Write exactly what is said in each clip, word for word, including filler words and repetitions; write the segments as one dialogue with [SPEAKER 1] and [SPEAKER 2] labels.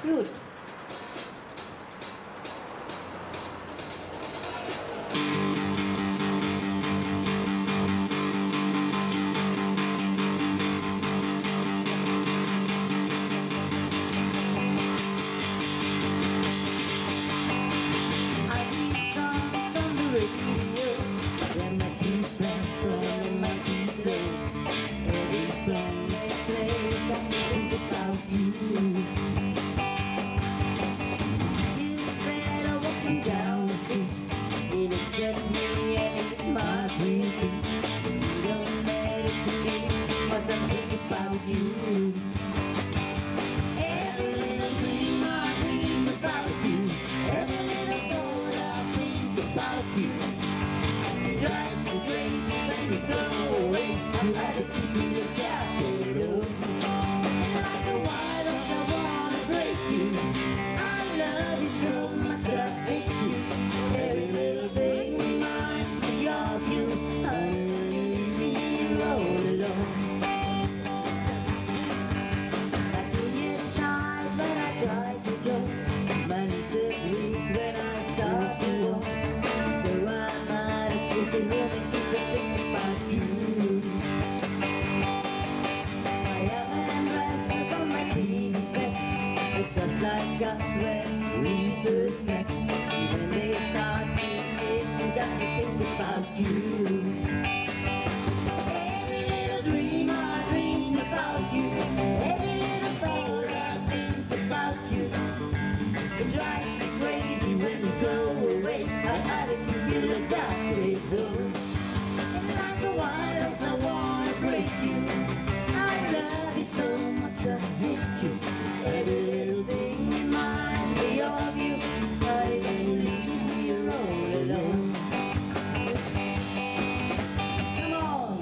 [SPEAKER 1] good.
[SPEAKER 2] About you. Every little dream I dream about you. Every little thought I think about you. It drives me crazy when you go away. I'm glad to see you look out the door. And like a wild oak, I wanna break you. I love you so much, I hate you. Every little thing reminds me of you. Honey, me roll along. Like us when we first met. When they start thinking, you got to think about you. Every little dream I dream about you. Every little thought I think about you. It drives me crazy when you go away. I had to keep you look out the door. And like the wild oats, I wanna break you. I love you so much, I hate you. Every little thing reminds me of you. I can leave you all alone. Come on.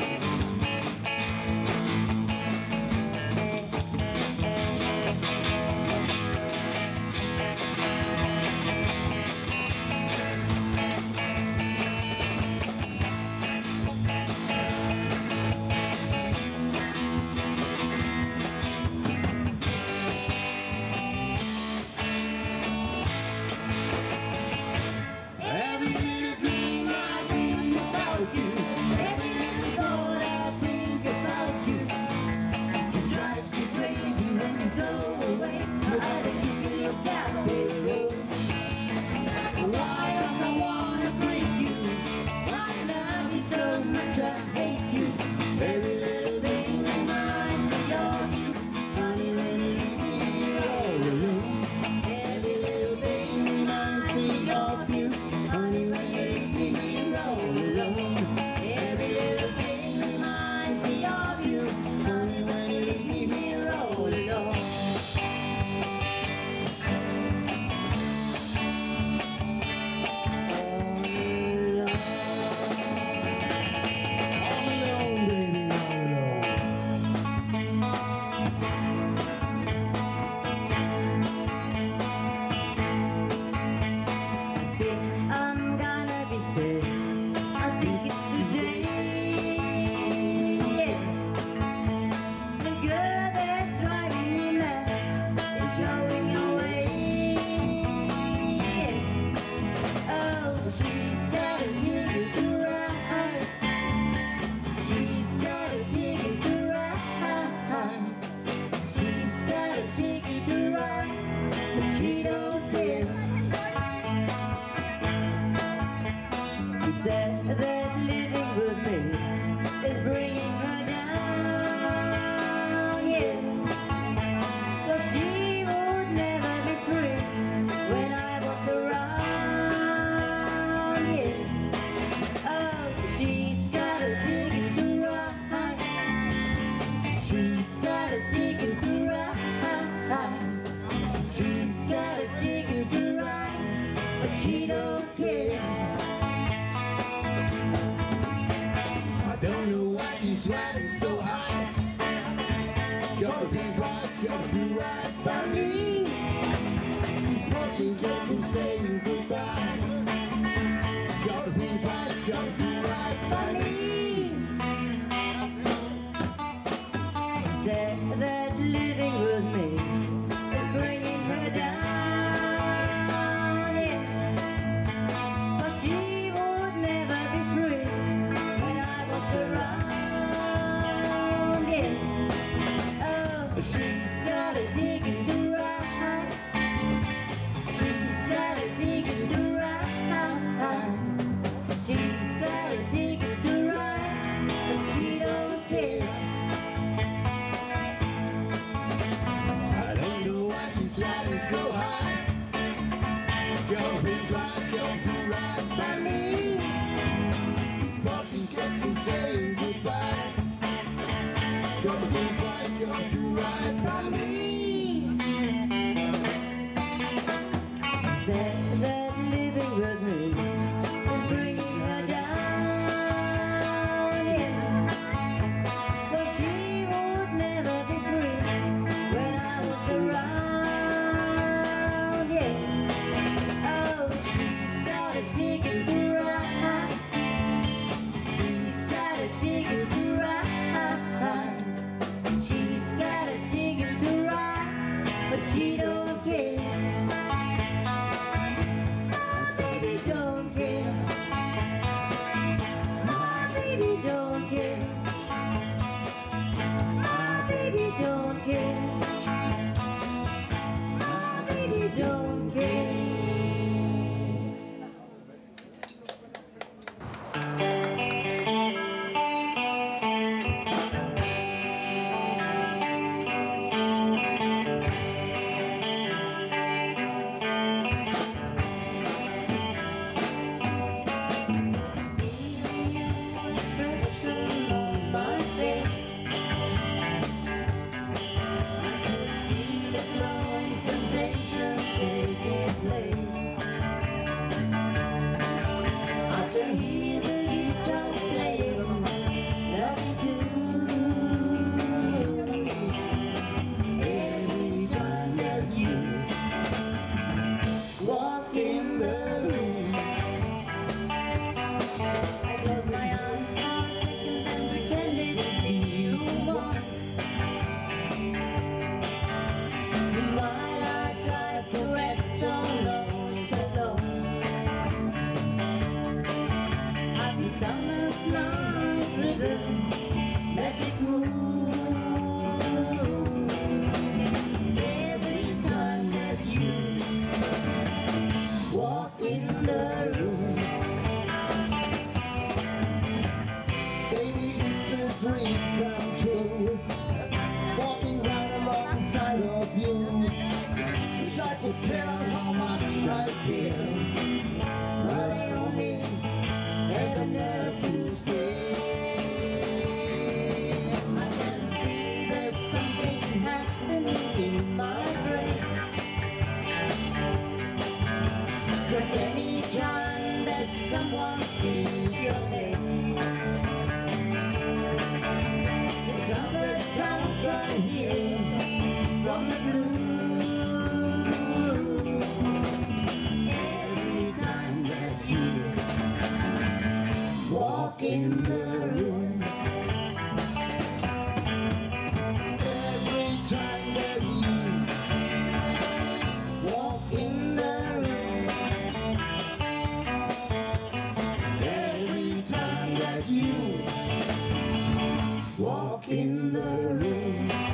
[SPEAKER 1] That living with me is bringing her down.
[SPEAKER 2] room. Baby, it's a dream come true, walking right alongside of you. Wish I could tell how much I care, but I only have the nerve to stay. There's something happening in my brain, 'cause any time that someone speaks your name, the trumpet sounds I hear from the blue. Every time that you walk in the room, every time that you walk in the room, every time that you walk in the room.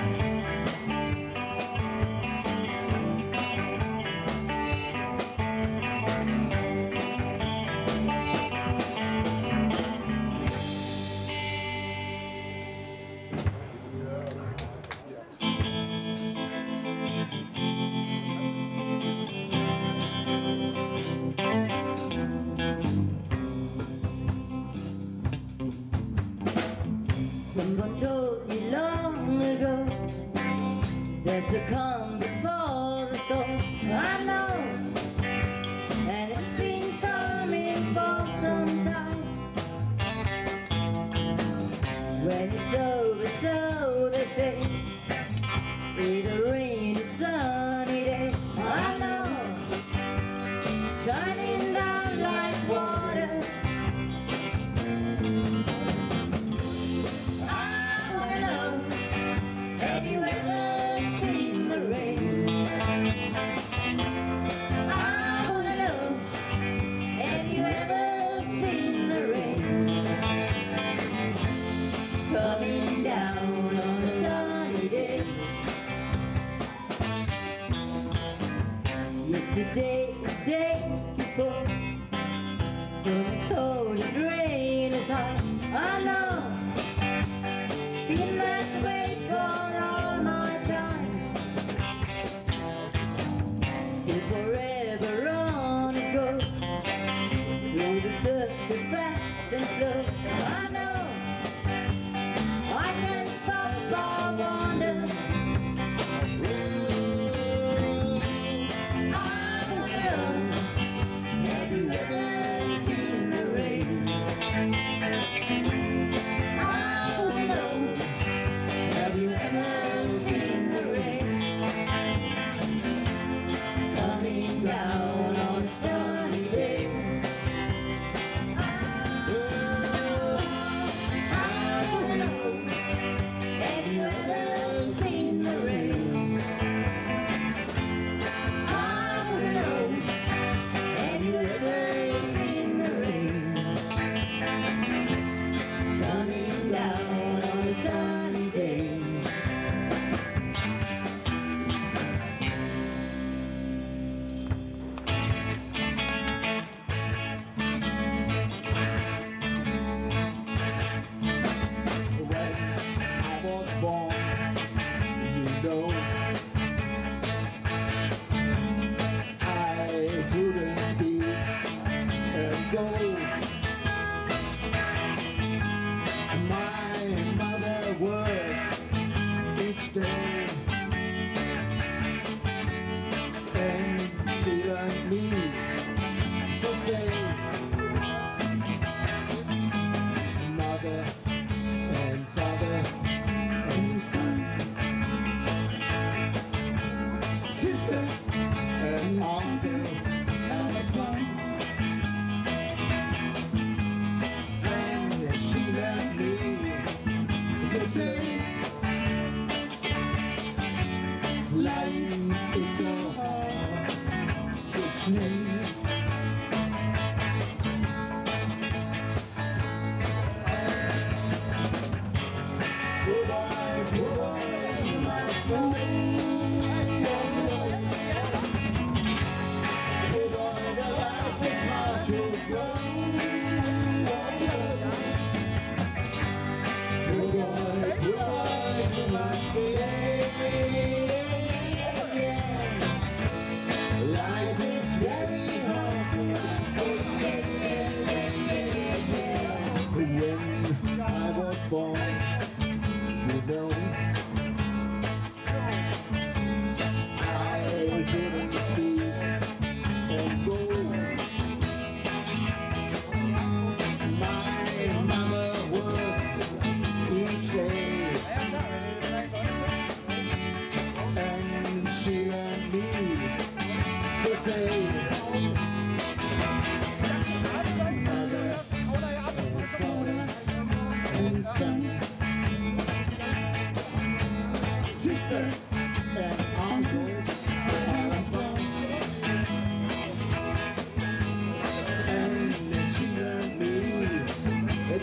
[SPEAKER 2] Someone told me long ago there's a calm before the storm. I know, and it's been coming for some time. When it's over, so they say, it'll rain a sunny day. I know, shining down like water. Have you ever seen the rain? I wanna know, have you ever seen the rain coming down on a sunny day? Yesterday, the day before, sun is cold and rain is hot. I know, feel that way for all my time. Till forever on it goes, through the circle fast and slow. I know, I can't stop or wander. I wanna know, have you ever seen the rain? I wanna know, have you ever seen the rain coming down on a sunny day? I wanna know, have you ever seen the rain? I wanna know, have you ever seen the rain coming down on a sunny day? When I was born, you know, I couldn't speak and go. My mother worked each day, and she learned me to say mother and father and son, sister and uncle and fun.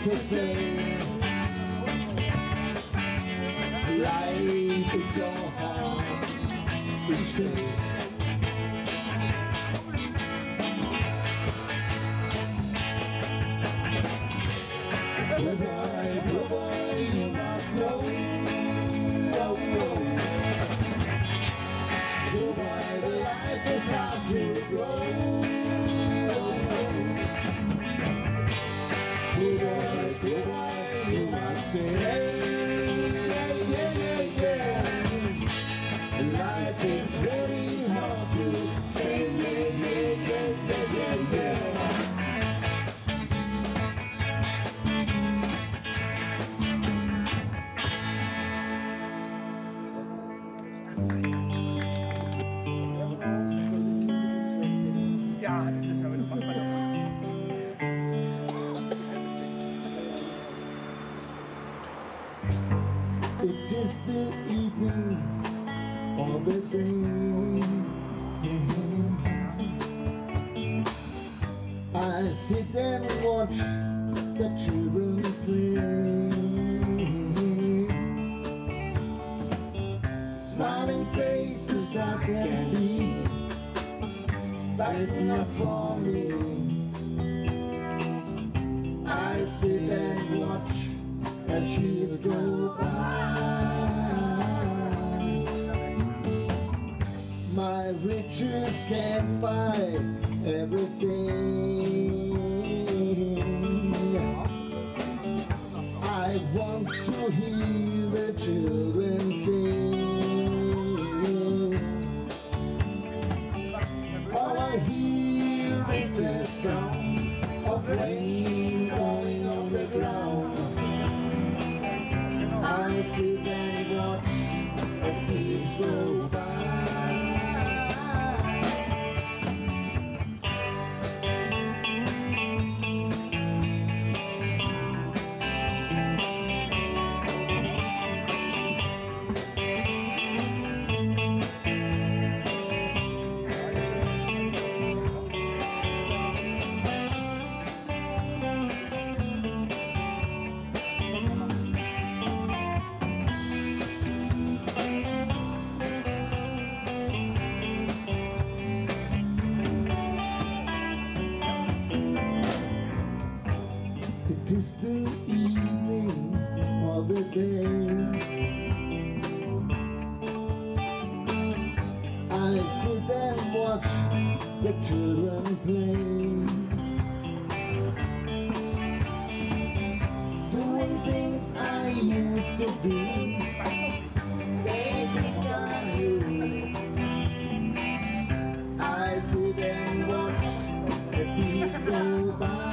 [SPEAKER 1] to say. Life is so hard each day. Goodbye, goodbye, you must go. Oh, oh. Goodbye, the life is hard to grow. Oh, oh. Goodbye, goodbye, you must stay. Yeah, yeah, yeah. Life is very hard to stay. Yeah, yeah, yeah, yeah, yeah, yeah.
[SPEAKER 3] Ja, das ist aber das macht man doch nicht.
[SPEAKER 1] It is the evening of the day. I sit and watch the children play. Smiling faces I can see, lighting up for me. I sit and watch as years go by. My riches can't buy everything. I want to hear the children sing. All I hear is the sound of rain falling on the ground. I sit and watch as these go by. It is the evening of the day. I sit and watch the children play, doing things I used to do. They think of you. I sit and watch as these go by.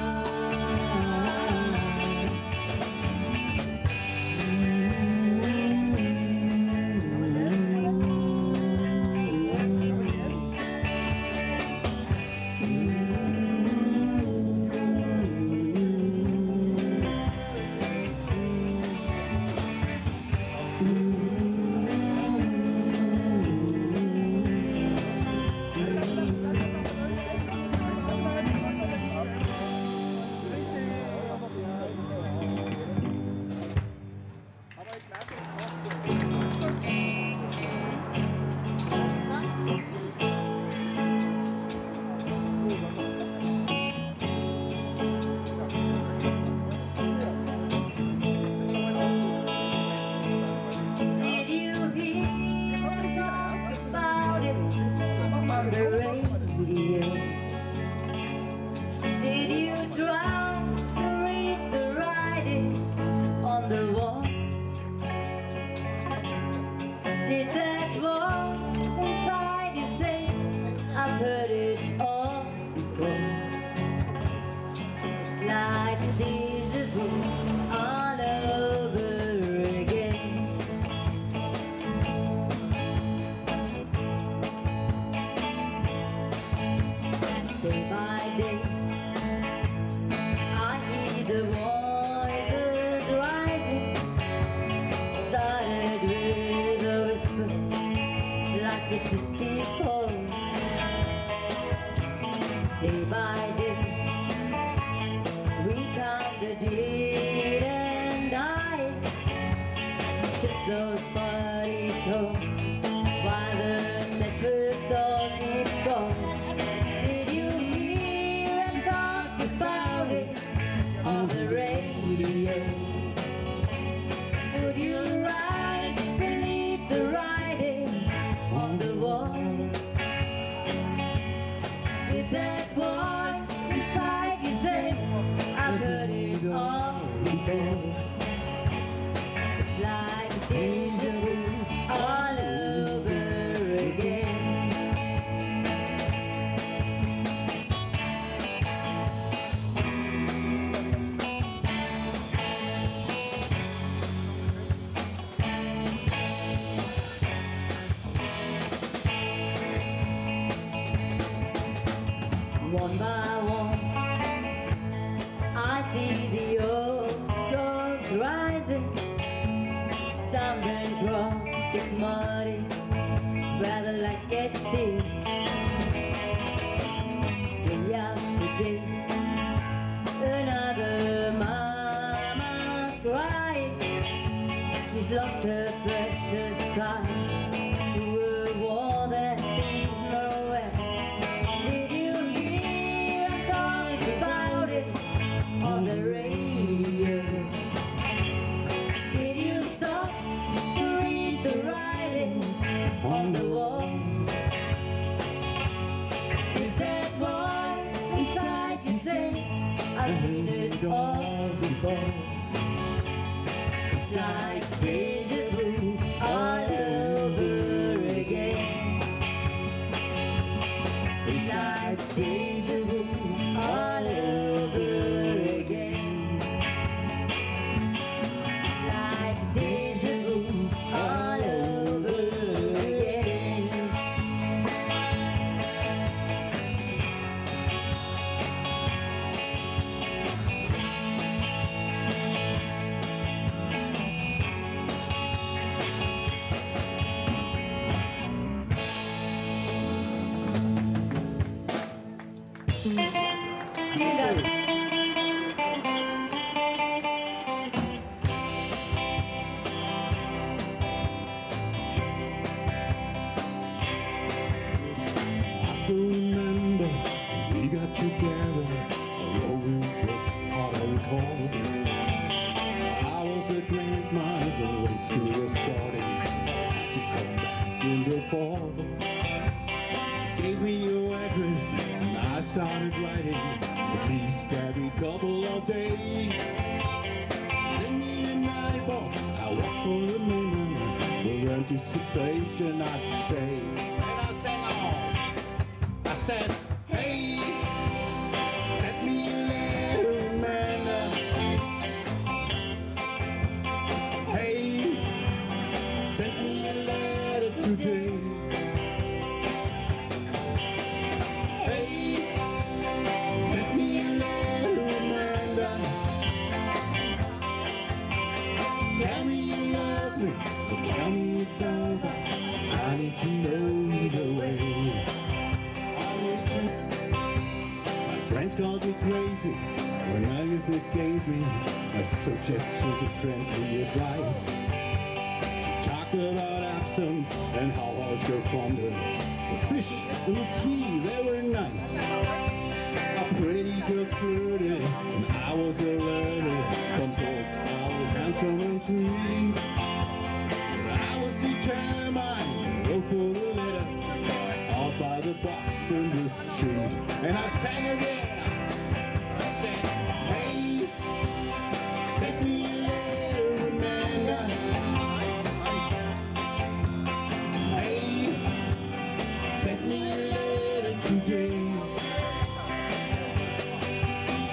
[SPEAKER 2] Did you drown to read the writing on the wall? Did that voice inside you say, I've heard it all before? It's like a deja vu all over again. Day by day I hear the voices rising. Started with a whisper, like it just before. Day by day we count the days. those parties home while the network dog is gone. Did you hear and talk about it on the radio? Would you rise beneath the writing on the wall? With that voice inside you say, I've heard it all before. It's like deja vu all over again. One by one, I see the old ghosts rising, stumbling across the muddy, rather like it did yesterday. Another mama crying, she's lost her precious child to a war that leads nowhere. On the radio, did you stop to read the writing on the wall? Is that voice inside you say, I've seen it all before? It's like deja vu all over again. It's like deja vu all over again. Like deja vu all over again.
[SPEAKER 1] I still remember we got together, although it was hard to recall. I was a great miles away, school was starting, had to come back in the fall. Gave me your address and I started writing, at least every couple of days. Then me and I bought, I watched for a moment, with anticipation I'd say. And I sang on. I said, hey, send me a letter, Amanda. Hey, send me a letter today. Hey, send me a letter, Amanda. Tell me you love me, but tell me it's over. I need to know the way. My friends called me crazy when I used to gave me a suggestions of friendly advice. She talked about absence and how hard to from the, the fish in the sea, they were nice. A pretty girl flirted and I was alerted. Some thought I was handsome and sweet, but I was determined to wrote for the letter all by the box in the street. And I sang again. I said, hey, send me a letter, Amanda. Hey, send me a letter today.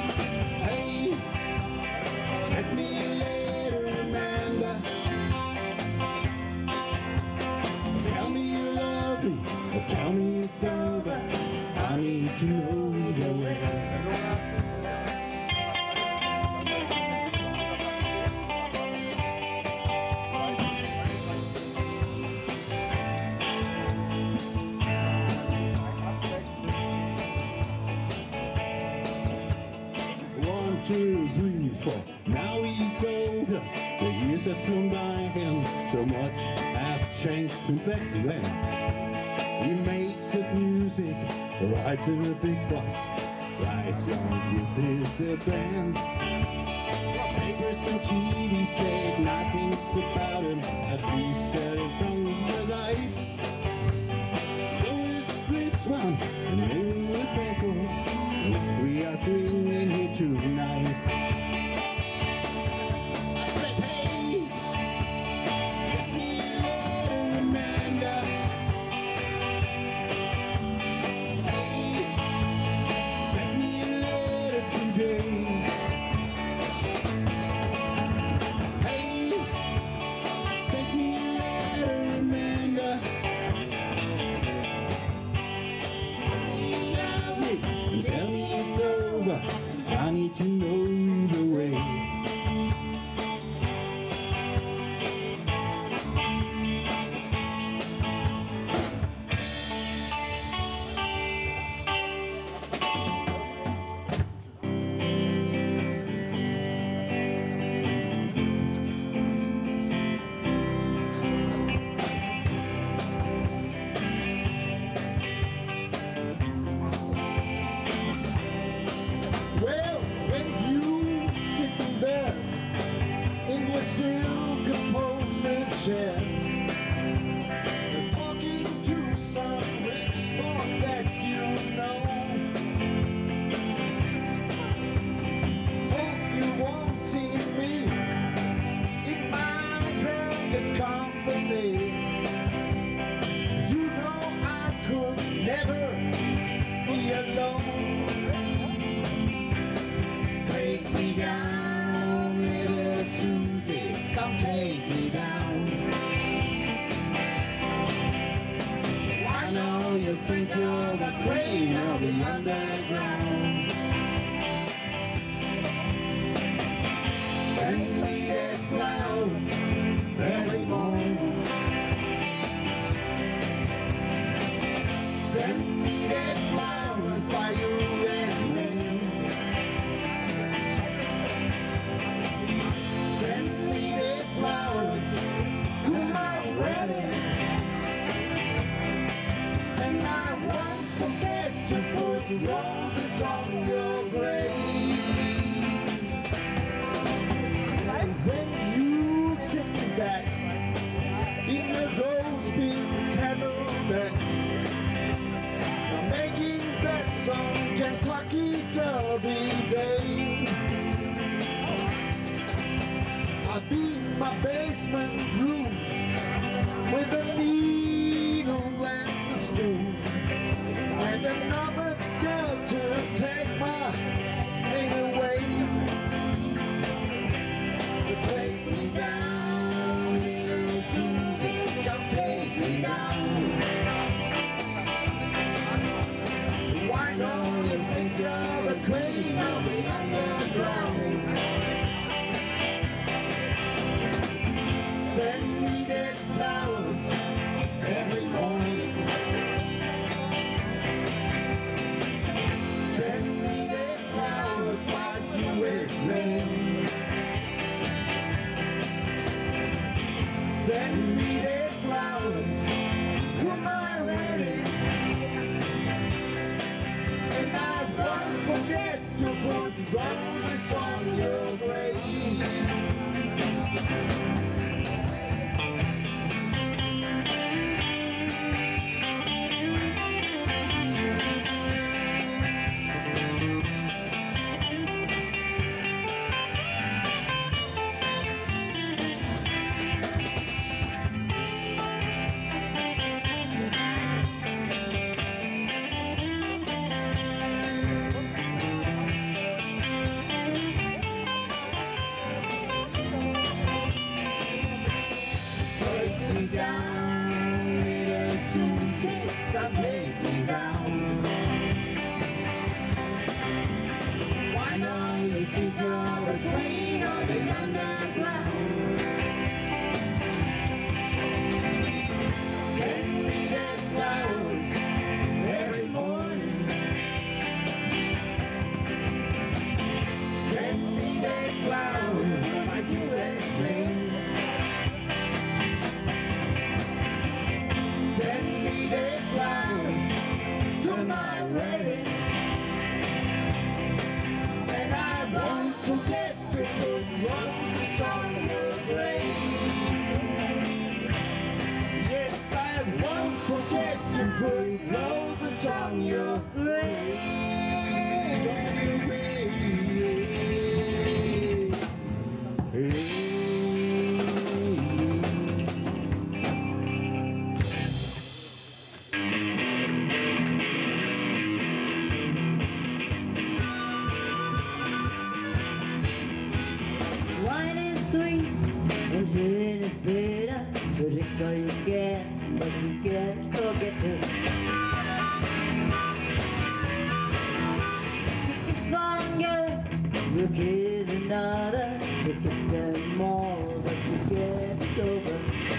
[SPEAKER 1] two, three, four. Now he's older, the years have flown by him. So much have changed since back then. He makes his music, rides in a big bus, rides round with his band. Papers and T V said nothing about him, at least that it's on the life. So it's this one, and maybe we're thankful we are singing here tonight. I said, hey, send me a letter, Amanda. Hey, send me a letter today. I need to know the way. Chair, talking to some rich folk that you know. Hope you won't see me in my branded company. You know I could never be alone. Take me down, little Susie, come take me down. You think you're the queen of the underground. Send me the flowers every morning. Send me the flowers while you rest me. Send me the flowers to my wedding. And I won't forget to put the roses on your grave. And when you sit back in the rose-beam candlelit, I'm making bets on Kentucky Derby Day. I'll be in my basement room with a needle and a spoon, and another girl to take my pain away. To take me down, little Susie, come take me down. Why don't you think you're the queen of the underground? Send me the flowers every morning. Send me the flowers while you with me. Send me the flowers to my wedding. And I won't forget to put roses on your grave.
[SPEAKER 2] You kiss another, you kiss them all, but you get it over.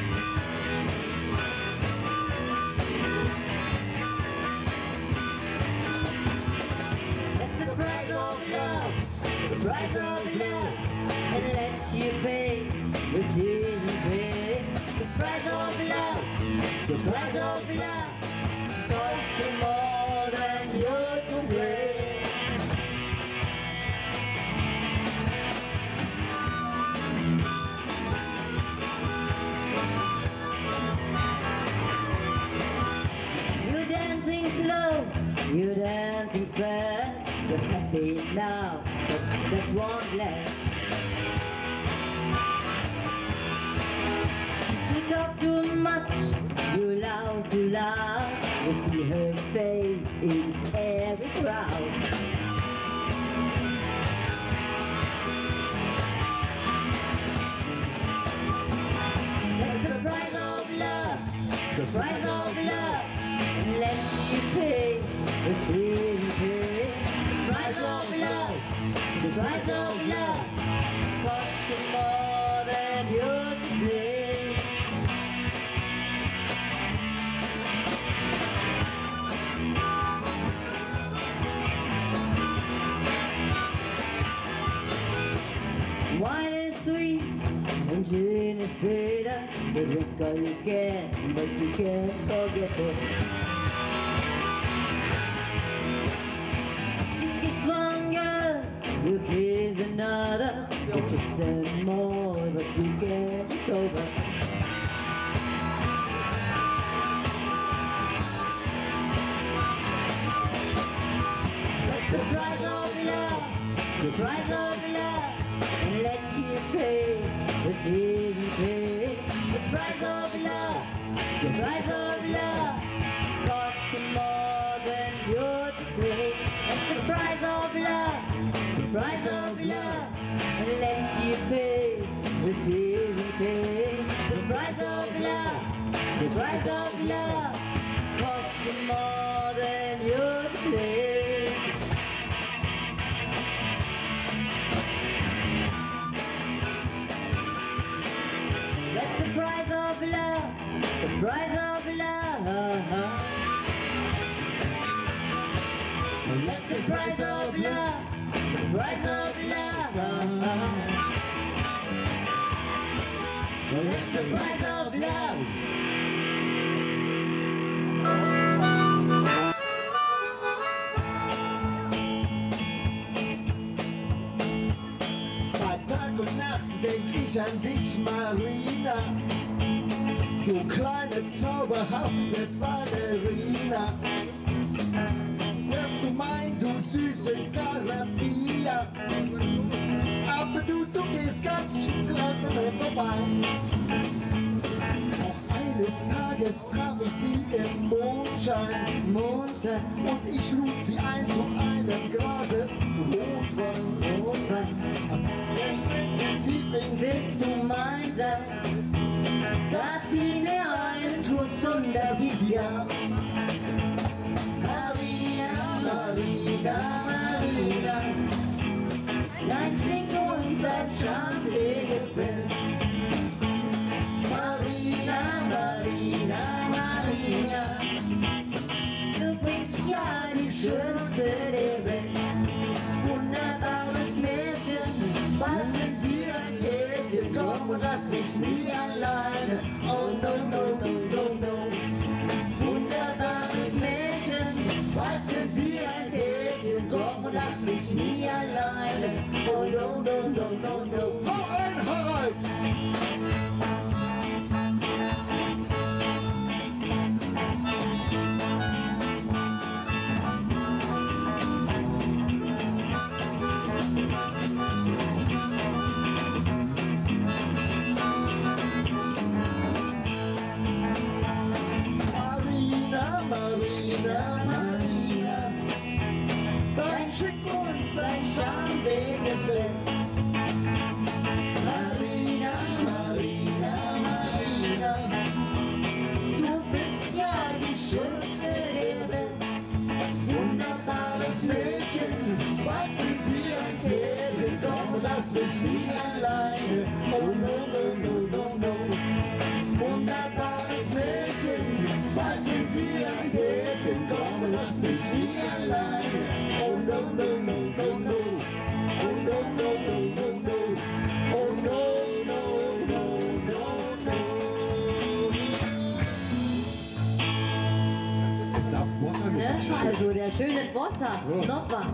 [SPEAKER 2] That's the price of love, the price of love, and let you pay what you didn't pay. The price of love, the price of love, costs you more than you can pay. You're dancing fast, you're happy now, but that won't last. You talk too much, you loud too loud, you see her face in every crowd. That's the price of love, the price of love, and let you pay. The price of love, the price of love, costs you more than you can pay. Wine is sweet and gin is bitter. You drink all you can, but you can't forget it. You kiss another, you kiss them more, but you can't get over. That's the price of love, the price of love, and let you pay what you didn't pay. The price of love, the price of love, costs you more than you to pay. That's the price of love, the price of love, and let you pay what you didn't pay. The price of love, the price of love, costs you more than you to pay. That's the price of love, the price of love. That's the price of love, the price of love. That's the price of love.
[SPEAKER 1] Bei Tag und Nacht denk ich an dich, Marina. Du kleine zauberhafte Ballerina. Wärst du mein, du süße Carabia. Aber du, du gehst ganz schön an mir vorbei. Auch eines Tages traf ich sie im Mondschein.
[SPEAKER 2] Mondschein.
[SPEAKER 1] Und ich lud sie ein zu einem Grade Rotwein.
[SPEAKER 2] Rotwein.
[SPEAKER 1] Liebling,
[SPEAKER 2] Willst du mein sein? Gab sie mir einen Kuss und das ist ja. Marina, Marina, Marina, dein Schinken und dein Charme, dir gefällt. Marina, Marina, Marina, du bist ja die schönste der Welt. Wunderbares Mädchen, bald sind wir ein Pärchen, komm und lass mich nie alleine. Oh no, no, no, no, no. Wunderbares Mädchen, bald sind wir ein Pärchen, komm und lass mich nie alleine. Oh no, no, no, no, no.
[SPEAKER 1] hau ein, Harald! Marina, Marina, Marina,
[SPEAKER 2] Dein Schick und dein Charme, der gefällt.
[SPEAKER 1] Marina, Marina, Marina,
[SPEAKER 2] Du bist ja die schönste der Welt.
[SPEAKER 1] wunderbares Mädchen, bald sind wir ein Pärchen, lass mich nie alleine. Oh no, no, no, no, no. Wunderbares Mädchen, bald sind wir ein Pärchen. Komm, lass mich nie alleine. Oh no, no, no, no, no. Oh no, no, no, no, no. Oh no, no, no, no, no. Es darf Wasser
[SPEAKER 2] Ne?
[SPEAKER 1] nicht.
[SPEAKER 2] Also der schöne Bossa,
[SPEAKER 1] Ja.
[SPEAKER 2] noch was.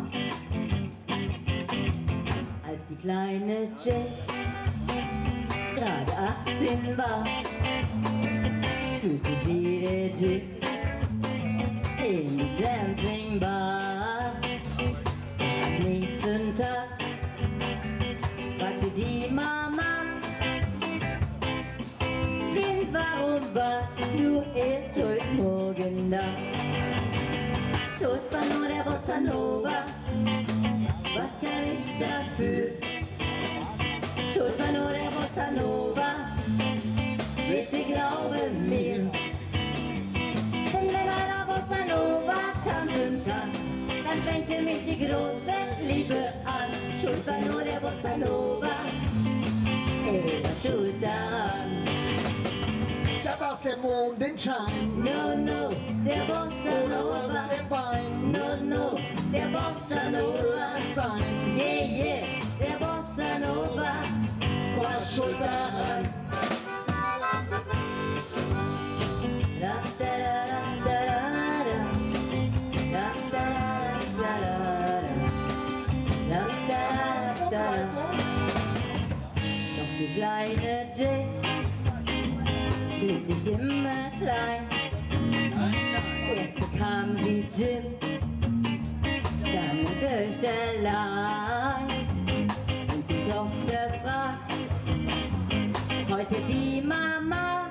[SPEAKER 2] Als die kleine Jane gerade achtzehn war, führte sie der Jim in die Dancing Bar. Am nächsten Tag fragte die Mama, Kind, warum warst du erst heute Morgen da? Schuld war nur der Bossa Nova, was kann ich dafür? Schuld war nur der Bossa Nova, bitte glaube mir. Denn wenn einer Bossa Nova tanzen kann, dann fängt für mich die große Liebe an. Schuld war nur der Bossa Nova, er war schuld daran.
[SPEAKER 1] Da war's der Mondenschein.
[SPEAKER 2] No, no, der Bossa
[SPEAKER 1] Oder war's
[SPEAKER 2] Nova.
[SPEAKER 1] der Wein?
[SPEAKER 2] No, no, der Bossa Nova.
[SPEAKER 1] Sein.
[SPEAKER 2] Yeah, yeah, der Bossa Nova
[SPEAKER 1] War schuld daran.
[SPEAKER 2] Da, da, da, da, da. Da, da, da, da, da. Da, da, da, da. Doch die kleine Jane blieb nicht immer klein. Erst bekam sie Jim, dann ein Töchterlein. Und die Tochter fragt heute die Mama,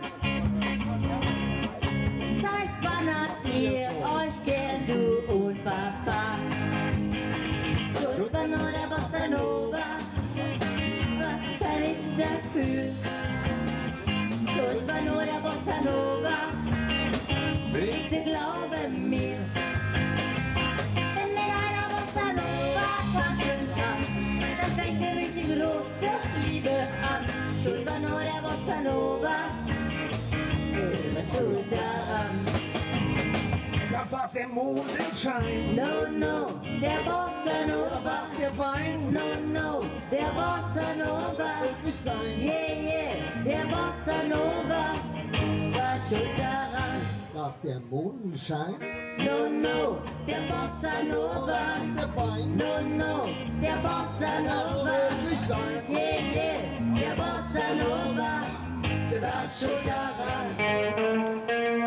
[SPEAKER 2] seit wann habt ihr euch gern, du und Papa? Schuld war nur der Bossa Nova, was kann ich dafür? Schuld war nur der Bossa Nova, bitte glaube mir. Wenn mir einer Bossa Nova tanzen kann, dann fängt für mich die große Liebe an. Schuld war nur der Bossa Nova, er war schuld daran.
[SPEAKER 1] Da war's der Mondenschein.
[SPEAKER 2] No, no, der Bossa
[SPEAKER 1] Da
[SPEAKER 2] Nova.
[SPEAKER 1] war's der Wein.
[SPEAKER 2] No, no, der Bossa Nova.
[SPEAKER 1] Wirklich sein.
[SPEAKER 2] Yeah, yeah, der Bossa Nova war schuld daran.
[SPEAKER 1] War's der Mondenschein?
[SPEAKER 2] No, no, der Bossa Nova.
[SPEAKER 1] War's der Wein?
[SPEAKER 2] No, no, der Bossa
[SPEAKER 1] Das
[SPEAKER 2] Nova.
[SPEAKER 1] wirklich sein.
[SPEAKER 2] Yeah, yeah, der Bossa Nova
[SPEAKER 1] Der
[SPEAKER 2] war schuld daran.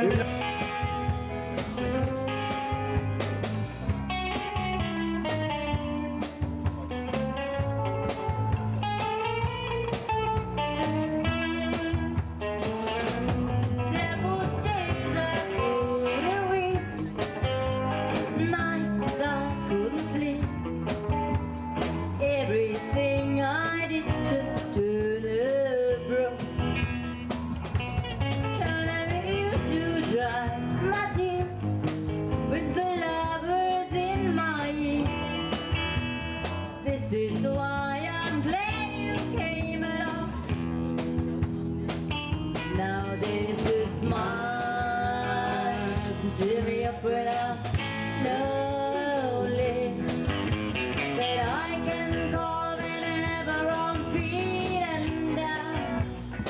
[SPEAKER 2] There were days I couldn't weep, nights I couldn't sleep. Everything I did just turned a broke. And I used to dry my tears with the lovers in my ears. This is why I'm glad you came along. Now there's a smile to cheer me up when I'm lonely, that I can call whenever I'm feeling down.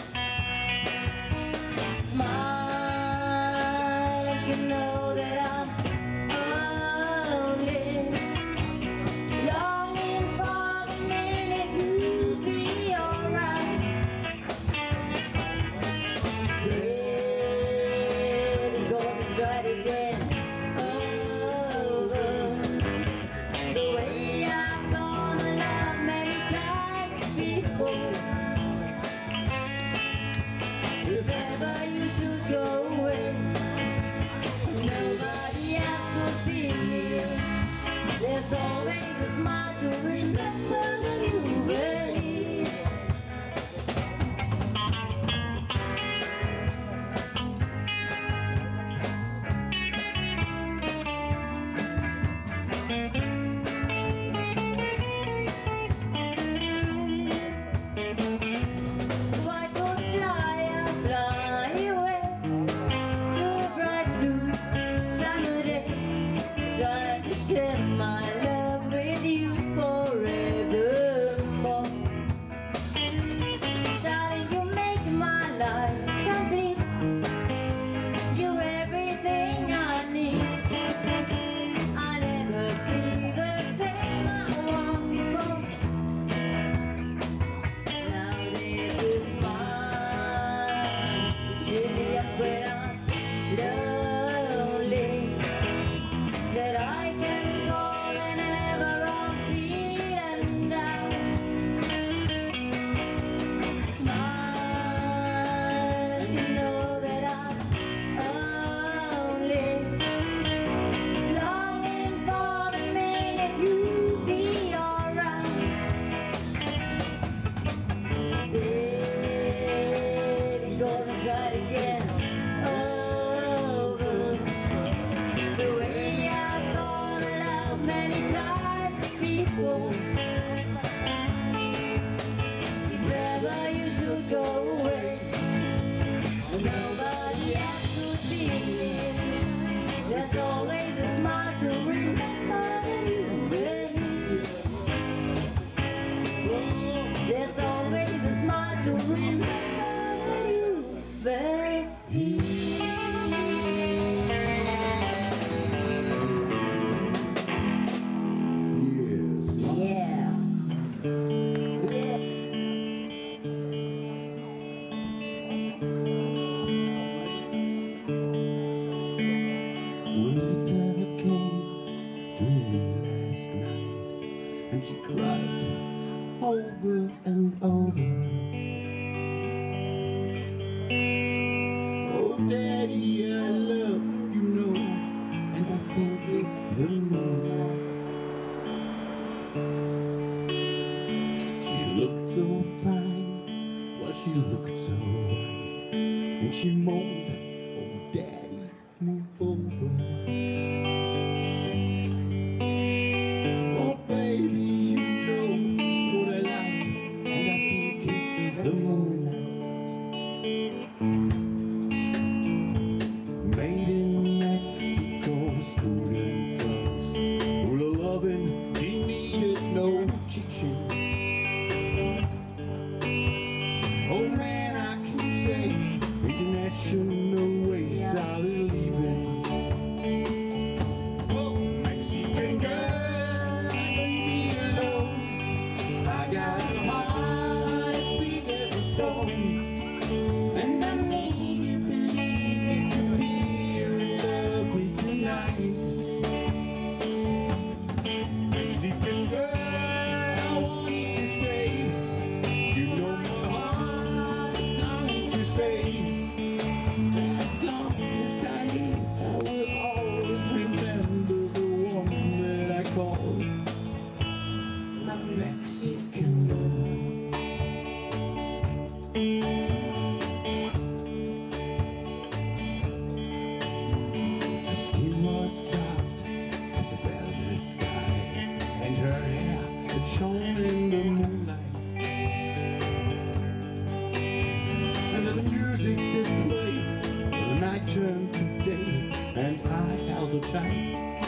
[SPEAKER 2] Smile, you know that I'm only longing for the minute you'll be alright. There it goes right again. Oh,
[SPEAKER 1] over and over. Oh, Daddy, I love you, know, and I think it's the moonlight. She looked so fine, well, she looked so right, and she moaned, oh, Daddy, move over. Oh, baby, you know what I like, and I think it's the moonlight. Made in Mexico, student France, full of loving, she needed no teaching. Oh man, I can say international ways are leaving. Oh, Mexican girl, leave me alone. I got a heart as big as a stone, and I need you to believe it to hear and love me tonight. Mexican girl, I want you to stay. You know my heart is longing to say, as long as I live, I will always remember the one that I call my Mexican girl. Her skin was soft as a velvet sky, and her hair had shone in the moonlight. And the music did play, the night turned to day, and I held her tight.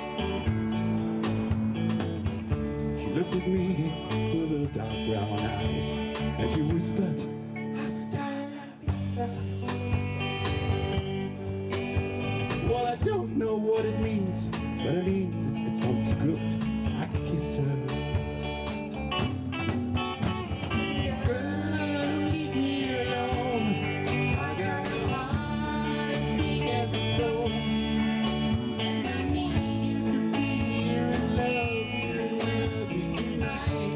[SPEAKER 1] She looked at me with her dark brown eyes, and she whispered, "Hasta la vista." Well, I don't know what it means, but I mean, it sounds good. I kissed her. Girl, leave me alone. I got a heart as big as a stone, and I need you to be here and love you and love me tonight.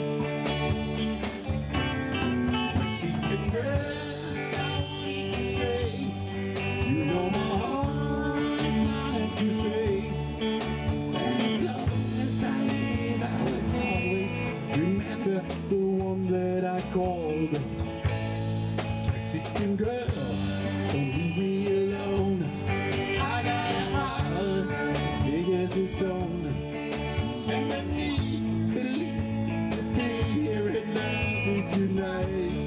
[SPEAKER 1] Mexican girl, I want you to stay. You know my heart is longing to say, as long as I live, I will always remember the one that I called Mexican girl. Don't leave me alone. I got a heart big as a stone, and I need to believe to be here and love me tonight.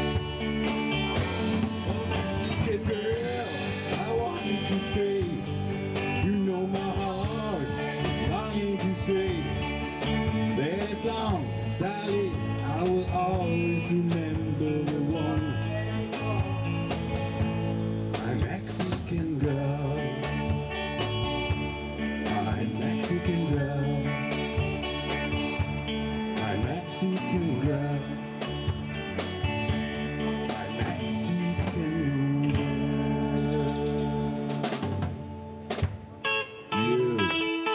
[SPEAKER 1] Oh, Mexican girl, I want you to stay. You know my heart is longing to say that as long as I live, I will always remember the one, my Mexican girl, my Mexican girl, my Mexican girl, my Mexican girl. You.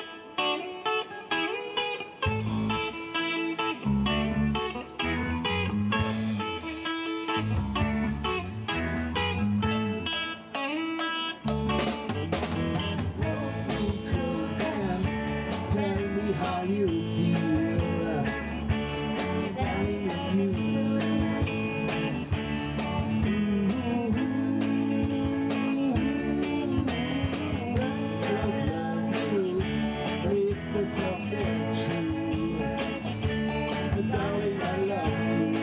[SPEAKER 1] Tell me how you feel, darling, you. Love, love you, Christmas something true, darling, I love you.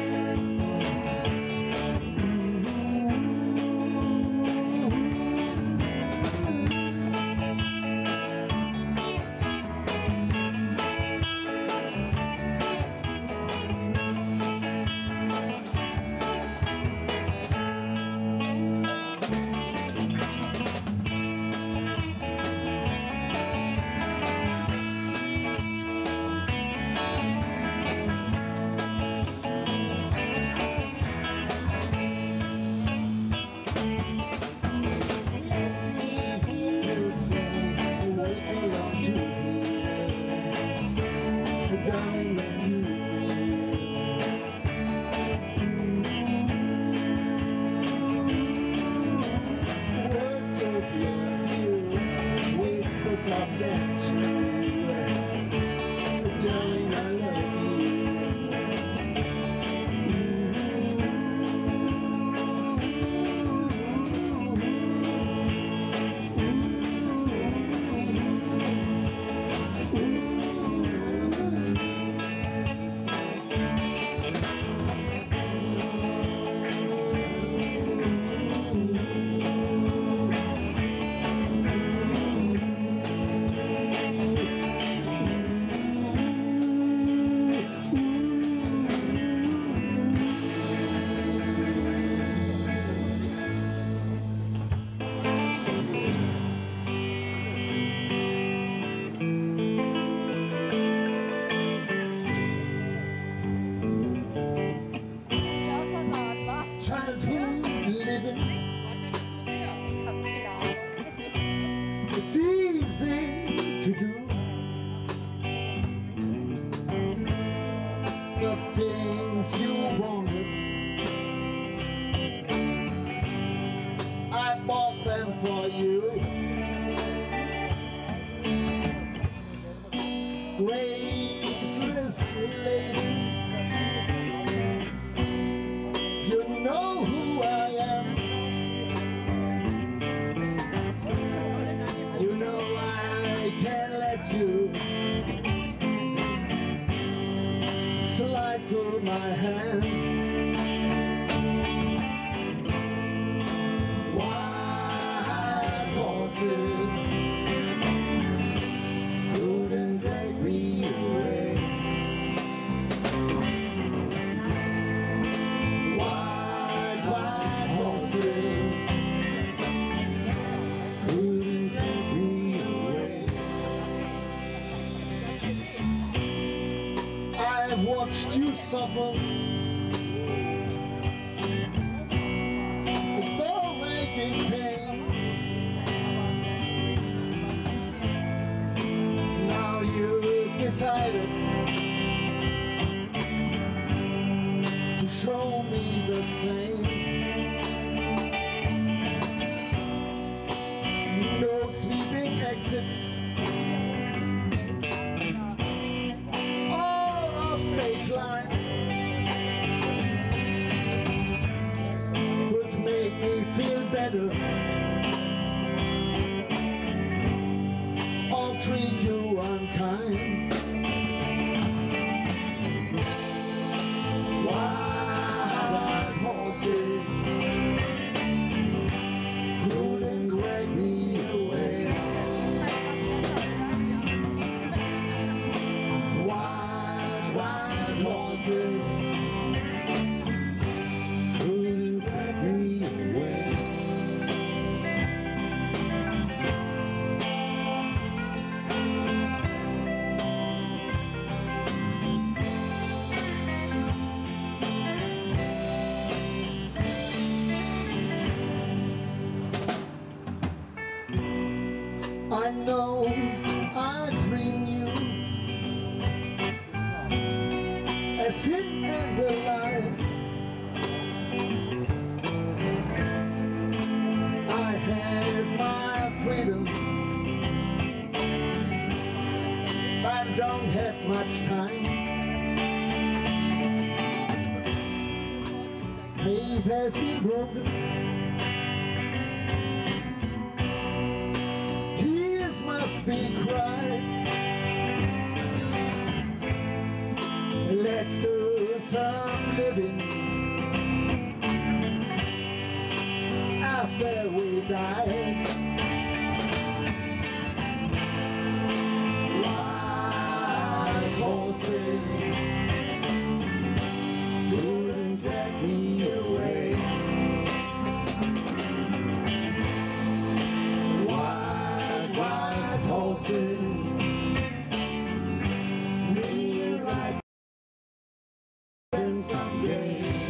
[SPEAKER 1] things you wanted, I bought them for you. Graceless lady, you know who I am. You know I can't let you slide through my hand. Wild horses couldn't take me away. Wild, wild horses couldn't take me away. I've watched you suffer, though making pain. Now you've decided to show me the same. No sweeping exits, stage line would make me feel better. I'll treat you unkind. Wild horses couldn't drag me away. Wild horses couldn't drag me away. I know I dream you as hidden and alive. I have my freedom, but I don't have much time. Faith has been broken, tears must be cried. Let's do some living after we die. Wild horses couldn't drag me away. Wild, wild horses we'll ride someday.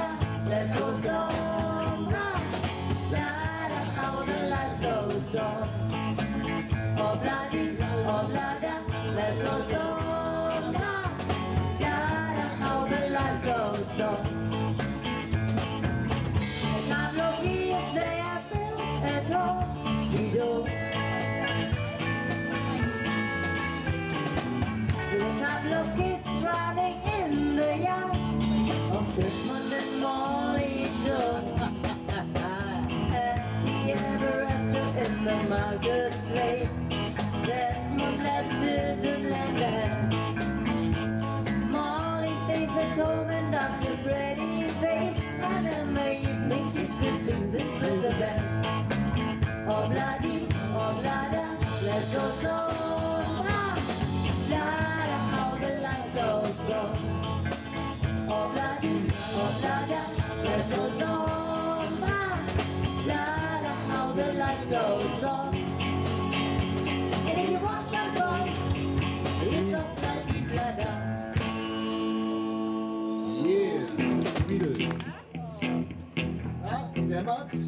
[SPEAKER 2] da, let's go strong. La da, how the light goes on. Oh la di, oh la da, let's go strong. La da, how the light goes on. And I'm looking at the apple at home, she do. And I'm looking running in the yard of Desmond and Molly Joe. Happy ever after in the marketplace. Desmond led children and hand. Molly stays at home and Doctor Brady's face. And in the evening she could sing this with the band. Oh bloody, oh blada, let's go so. La da, how the light goes on. Oh bloody, oh blada, let's go on. La da, how the light goes on. And if you want some fun, it's a bloody blada.
[SPEAKER 1] Yeah, Beatles. Ah, dämmert's?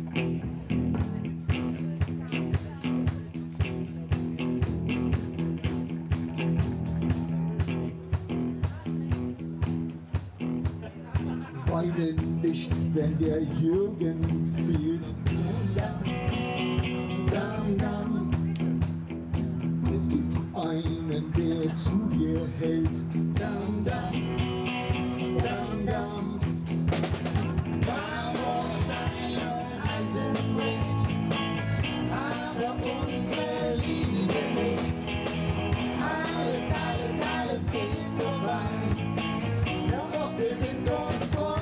[SPEAKER 1] Weine nicht, wenn der Jürgen spielt. Dam, dam. Es gibt einen, der zu dir hält. Dam, dam, dam, dam. Marmorstein und Eisenbrett, aber unsere Liebe nicht. Alles, alles, alles geht vorbei. Doch wir sind uns treu.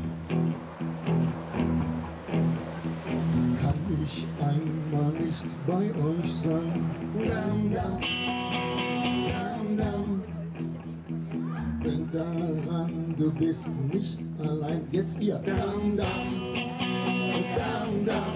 [SPEAKER 1] Kann ich einmal nicht bei euch sein? Dam, dam, dam, dam. Denk daran, du bist nicht allein. Jetzt ihr. Dam, dam, dam, dam.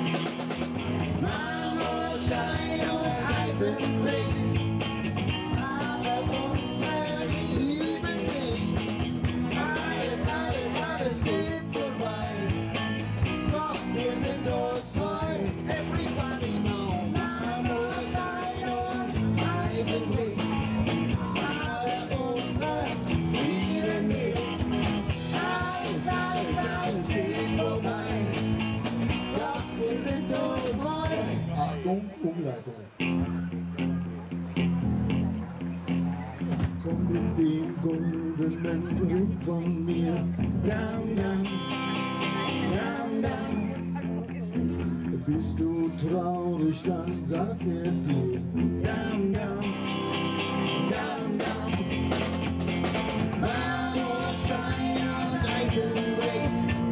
[SPEAKER 1] Marmorstein und Eisenbrett, aber unsere Liebe nicht. Alles, alles, alles geht vorbei. Doch wir sind uns treu. Everybody now. Marmorstein und Eisenbrett, aber unsere Liebe nicht. Alles, alles, alles geht vorbei. Doch wir sind uns treu. Achtung, Umleitung. Komm in den goldenen Ring von mir. Down, down, down, down. Bist du traurig, dann sagt er dir. Down, down, down, down. Marmorstein und Eisenbrett,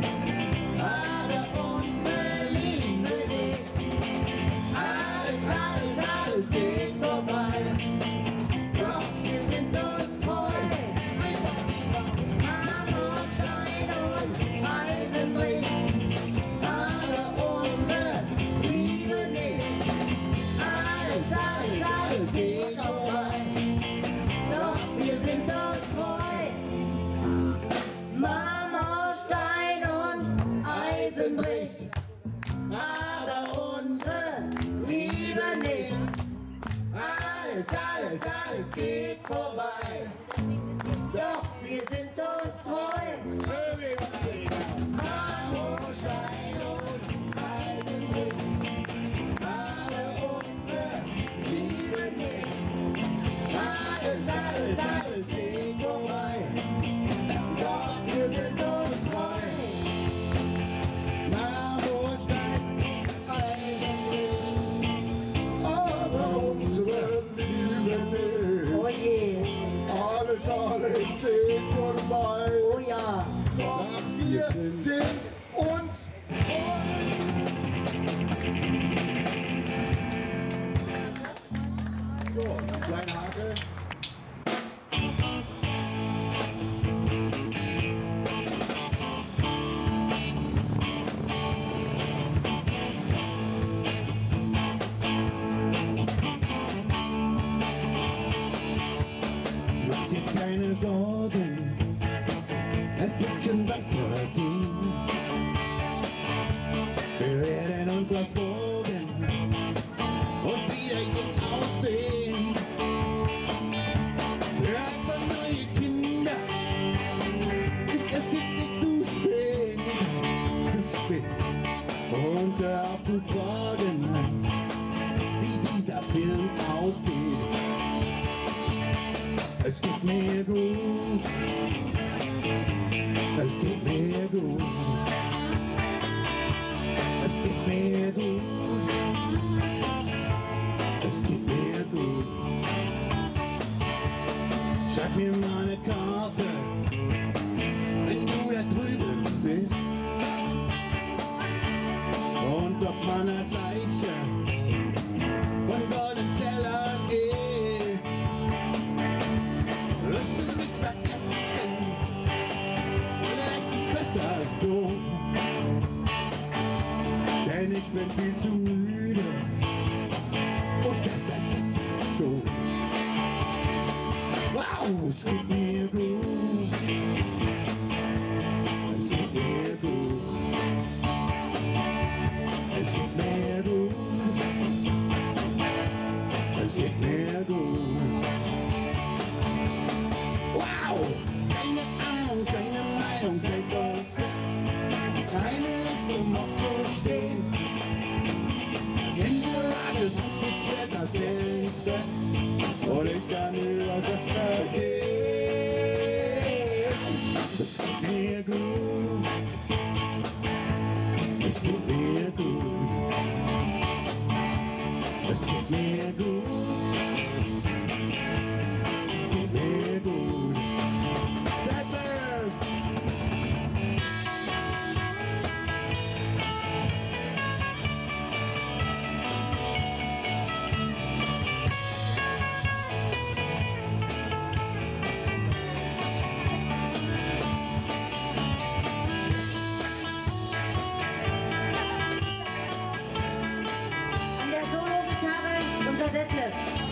[SPEAKER 1] aber unsere Liebe nicht. Alles, alles, alles geht vorbei. Doch wir sind uns treu. Everybody now. Marmorstein und Eisenbrett, aber unsere Liebe nicht. Alles, alles, alles geht vorbei. Doch wir sind uns treu. Marmorstein und Eisenbrett, aber unsere Liebe nicht. Alles, alles, alles geht vorbei. Doch wir sind uns treu. Marmorstein und Eisenbrett, aber unsere Liebe nicht. Alles, alles, alles geht vorbei. Doch wir sind uns treu. Marmorstein, Eisenbrett, aber unsere Liebe nicht.
[SPEAKER 2] Oh je,
[SPEAKER 1] Alles, alles geht vorbei.
[SPEAKER 2] oh ja.
[SPEAKER 1] Doch wir sind uns treu. So, kleine Hake. Mach dir keine Sorgen, es wird schon weitergehen. und fragen, wie dieser Film ausgeht. Es geht mir gut, es geht mir gut, es geht mir gut, es geht mir gut. Schreib mir mal eine Karte, wenn du da drüben bist, und ob man als Eiche von goldenen Tellern ist. Lass mich nicht vergessen, vielleicht ist besser so, denn ich bin viel zu müde und das seit gestern schon. Wow, es geht mir gut, es geht mir gut, es geht mir gut, es geht mir gut. Wow, keine Ahnung, keine Meinung, kein Konzept, keine Lust, um aufzustehen. In der Rate sucht sich wer das ins Bett, und ich kann über das vergehen. Es geht mir gut, es geht mir gut, es geht mir gut, es geht mir gut. Steppers!
[SPEAKER 2] An der Solo-Gitarre unser Detlef.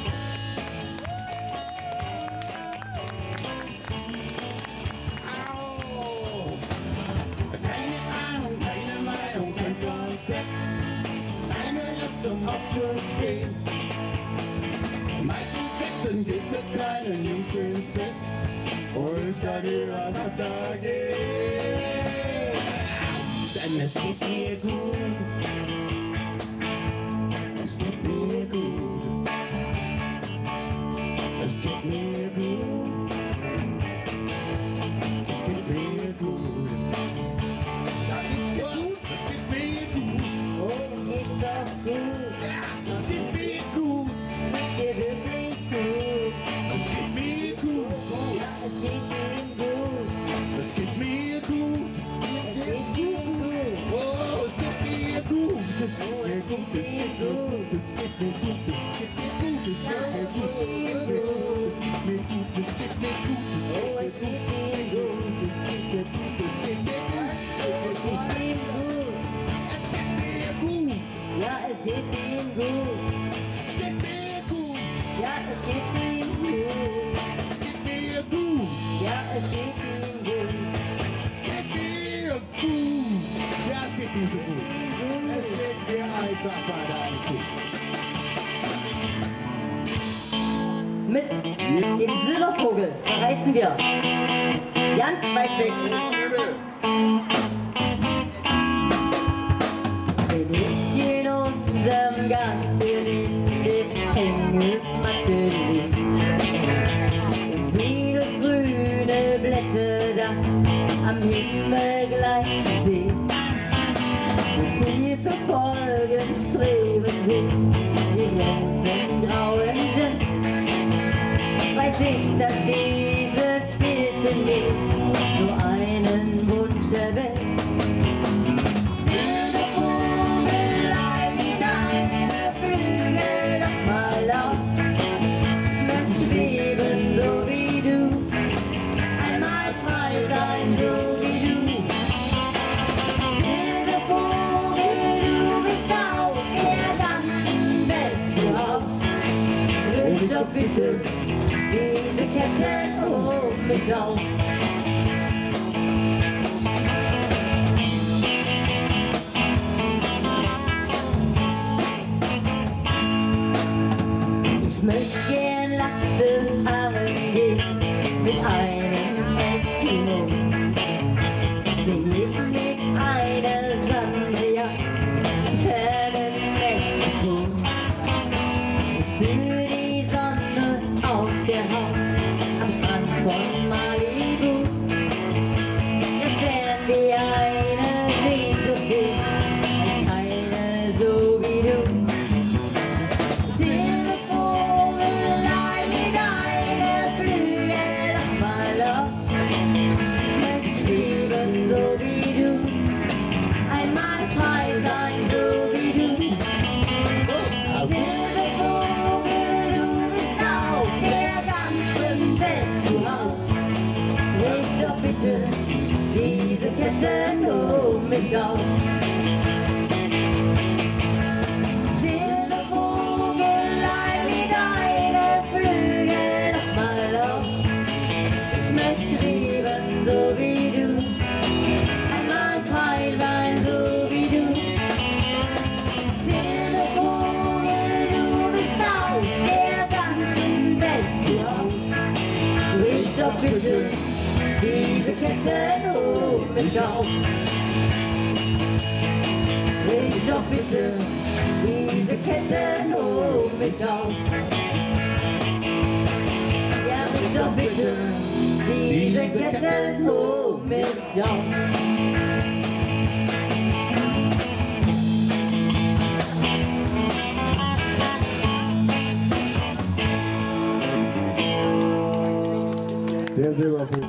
[SPEAKER 1] Au! Keine Ahnung, keine Meinung, kein Konzept, keine Lust, um aufzustehen. Michael Jackson geht mit kleinen Jungs ins Bett, und ich kann dir was sagen, denn es geht mir gut, es geht mir gut, es geht mir gut, es geht mir gut. Da geht's dir gut, es geht mir gut,
[SPEAKER 2] Oh, geht's doch gut,
[SPEAKER 1] ja, es geht mir gut,
[SPEAKER 2] dir wirklich gut.
[SPEAKER 1] es geht mir gut,
[SPEAKER 2] Ja, es geht ihm gut,
[SPEAKER 1] es geht mir gut, mir
[SPEAKER 2] es
[SPEAKER 1] geht's
[SPEAKER 2] geht
[SPEAKER 1] so
[SPEAKER 2] ihm
[SPEAKER 1] gut.
[SPEAKER 2] gut.
[SPEAKER 1] Oh, es geht mir gut, es geht mir gut, es geht mir gut, es geht mir gut, es geht mir gut, es geht mir gut, es geht mir gut,
[SPEAKER 2] Oh, es geht ihm gut,
[SPEAKER 1] es geht mir gut, es geht mir gut,
[SPEAKER 2] es geht ihm gut.
[SPEAKER 1] es geht mir gut,
[SPEAKER 2] Ja, es geht ihm gut,
[SPEAKER 1] es geht mir gut,
[SPEAKER 2] ja, es geht ihm gut.
[SPEAKER 1] es geht mir gut,
[SPEAKER 2] Ja, es geht ihm gut.
[SPEAKER 1] es geht mir gut. Ja, es geht mir so gut. Es geht mir einfach verdammt gut.
[SPEAKER 2] Mit dem Silbervogel verreisen wir ganz weit weg. Wenn ich in unserem Garten in der Hängematte liegt und sehe grüne Blätter da am Himmel gleich sehen, und sie verfolgen, streben sich die glänzenden grauen Jets, weiß ich, dass dieses Bild in mir nur einen Wunsch erweckt. Silber Vogelein, deine Flügel doch mal auf, möcht schweben so wie du, einmal frei sein so wie du. Silber Vogel, du bist auf der ganzen Welt zu Haus, löst doch bitte diese Kette um mich auf. Ich möchte gern Lachse angeln gehen mit einem Eskimo. Sing ich mit einer Sangria, ferne mich auf. Silbe Vogel, leih mir deine Flügel noch mal auf. Ich möchte schweben, so wie du, einmal frei sein, so wie du. Silbe Vogel, du bist auf der ganzen Welt zu Haus. Ich doch bitte diese Kette um mich auf. Ich doch bitte diese Kette um mich auf. Ja, ich doch bitte diese Kette um mich auf.
[SPEAKER 1] Der Silbervogel.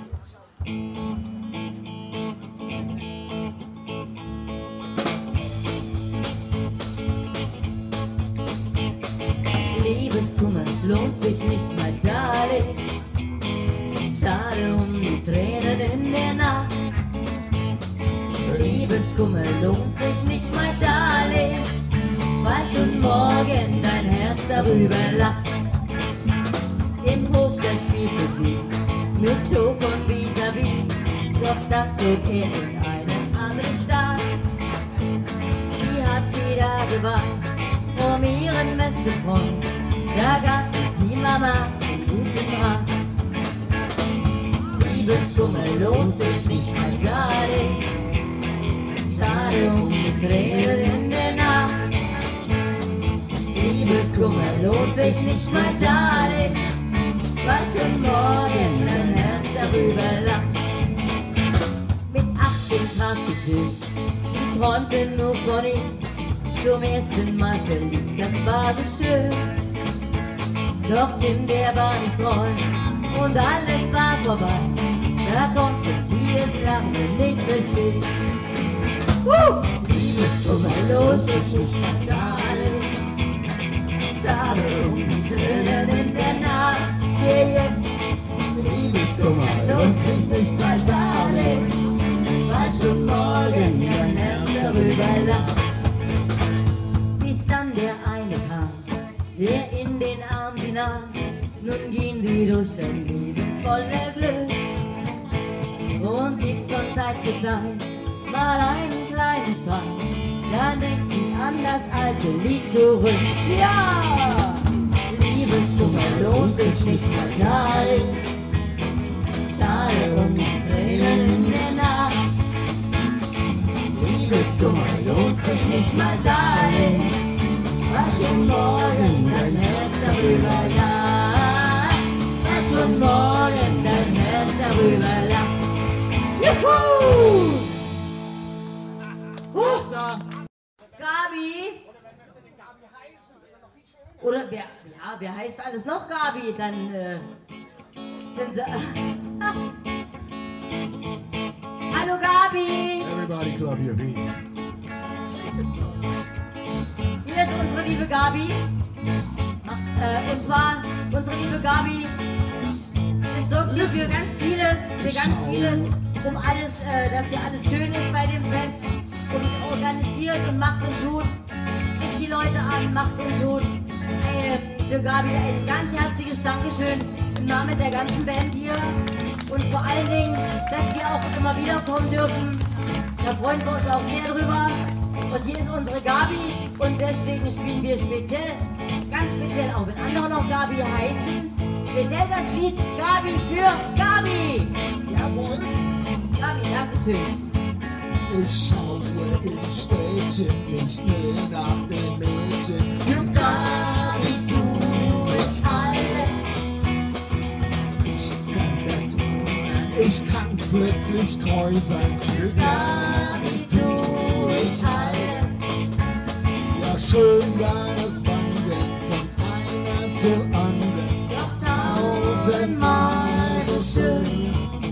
[SPEAKER 2] Liebeskummer lohnt sich nicht, mein Darling. Schade um die Tränen in der Nacht. Liebeskummer lohnt sich nicht, mein Darling, weil schon morgen dein Herz darüber lacht. Im Hof der Spielmusik mit Hof und Vis-à-vis, doch dann zog er in eine andere Stadt. Wie hat sie da geweint um ihren besten Freund? Da gab die Mama einen guten Rat. Liebeskummer lohnt sich nicht, mein Darling. Schade um die Tränen in der Nacht. Liebeskummer lohnt sich nicht, mein Darling, weil schon morgen dein Herz darüber lacht. Mit achtzehn traf sie Jim, sie träumte nur von ihm. Zum ersten Mal verliebt, das war so schön. Doch Jim, der war nicht treu und alles war vorbei. Da konnte sie es lange nicht verstehen. Uh! Liebeskummer lohnt sich nicht, mein Darling. Schade um die Tränen in der Nacht. Yeah, yeah. Liebeskummer lohnt sich nicht, mein Darling, weil schon morgen dein Herz darüber lacht. Bis dann der eine kam, der in den Arm sie nahm. Nun gehen sie durch ein Leben voller Glück und gibt's von Zeit zu Zeit mal einen kleinen Streit. Dann denkt sie an das alte Lied zurück. Ja! Liebeskummer lohnt sich nicht, mein Darling. Schade um die Tränen in der Nacht. Liebeskummer lohnt sich nicht, mein Darling, weil schon morgen dein Herz darüber lacht. Weil schon morgen dein Herz darüber lacht. Juhu! Huch! Gabi! Oder wer, ja, wer heißt alles noch Gabi? Dann äh, sind sie. Hallo Gabi!
[SPEAKER 1] Everybody clap your feet.
[SPEAKER 2] Hier ist unsere liebe Gabi. Äh, und zwar, unsere liebe Gabi ist wirklich für ganz vieles, für ganz vieles, um alles, äh, dass hier alles schön ist bei dem Fest und organisiert und macht und tut. Spricht die Leute an, macht und tut. Äh, für Gabi ein ganz herzliches Dankeschön im Namen der ganzen Band hier und vor allen Dingen, dass wir auch immer wieder kommen dürfen. Da freuen wir uns auch sehr drüber. Und hier ist unsere Gabi und deswegen spielen wir speziell, ganz speziell auch wenn andere noch Gabi heißen, speziell das Lied Gabi für Gabi.
[SPEAKER 1] Jawohl.
[SPEAKER 2] Gabi, Dankeschön.
[SPEAKER 1] Ich schaue im Städtchen nicht mehr nach den Mädchen. Für Gabi tu ich alles. Ich kann der ich kann plötzlich treu sein. Für Gabi tu ich alles. Ja, schön war das Wandern von einer zur anderen. Doch tausendmal so schön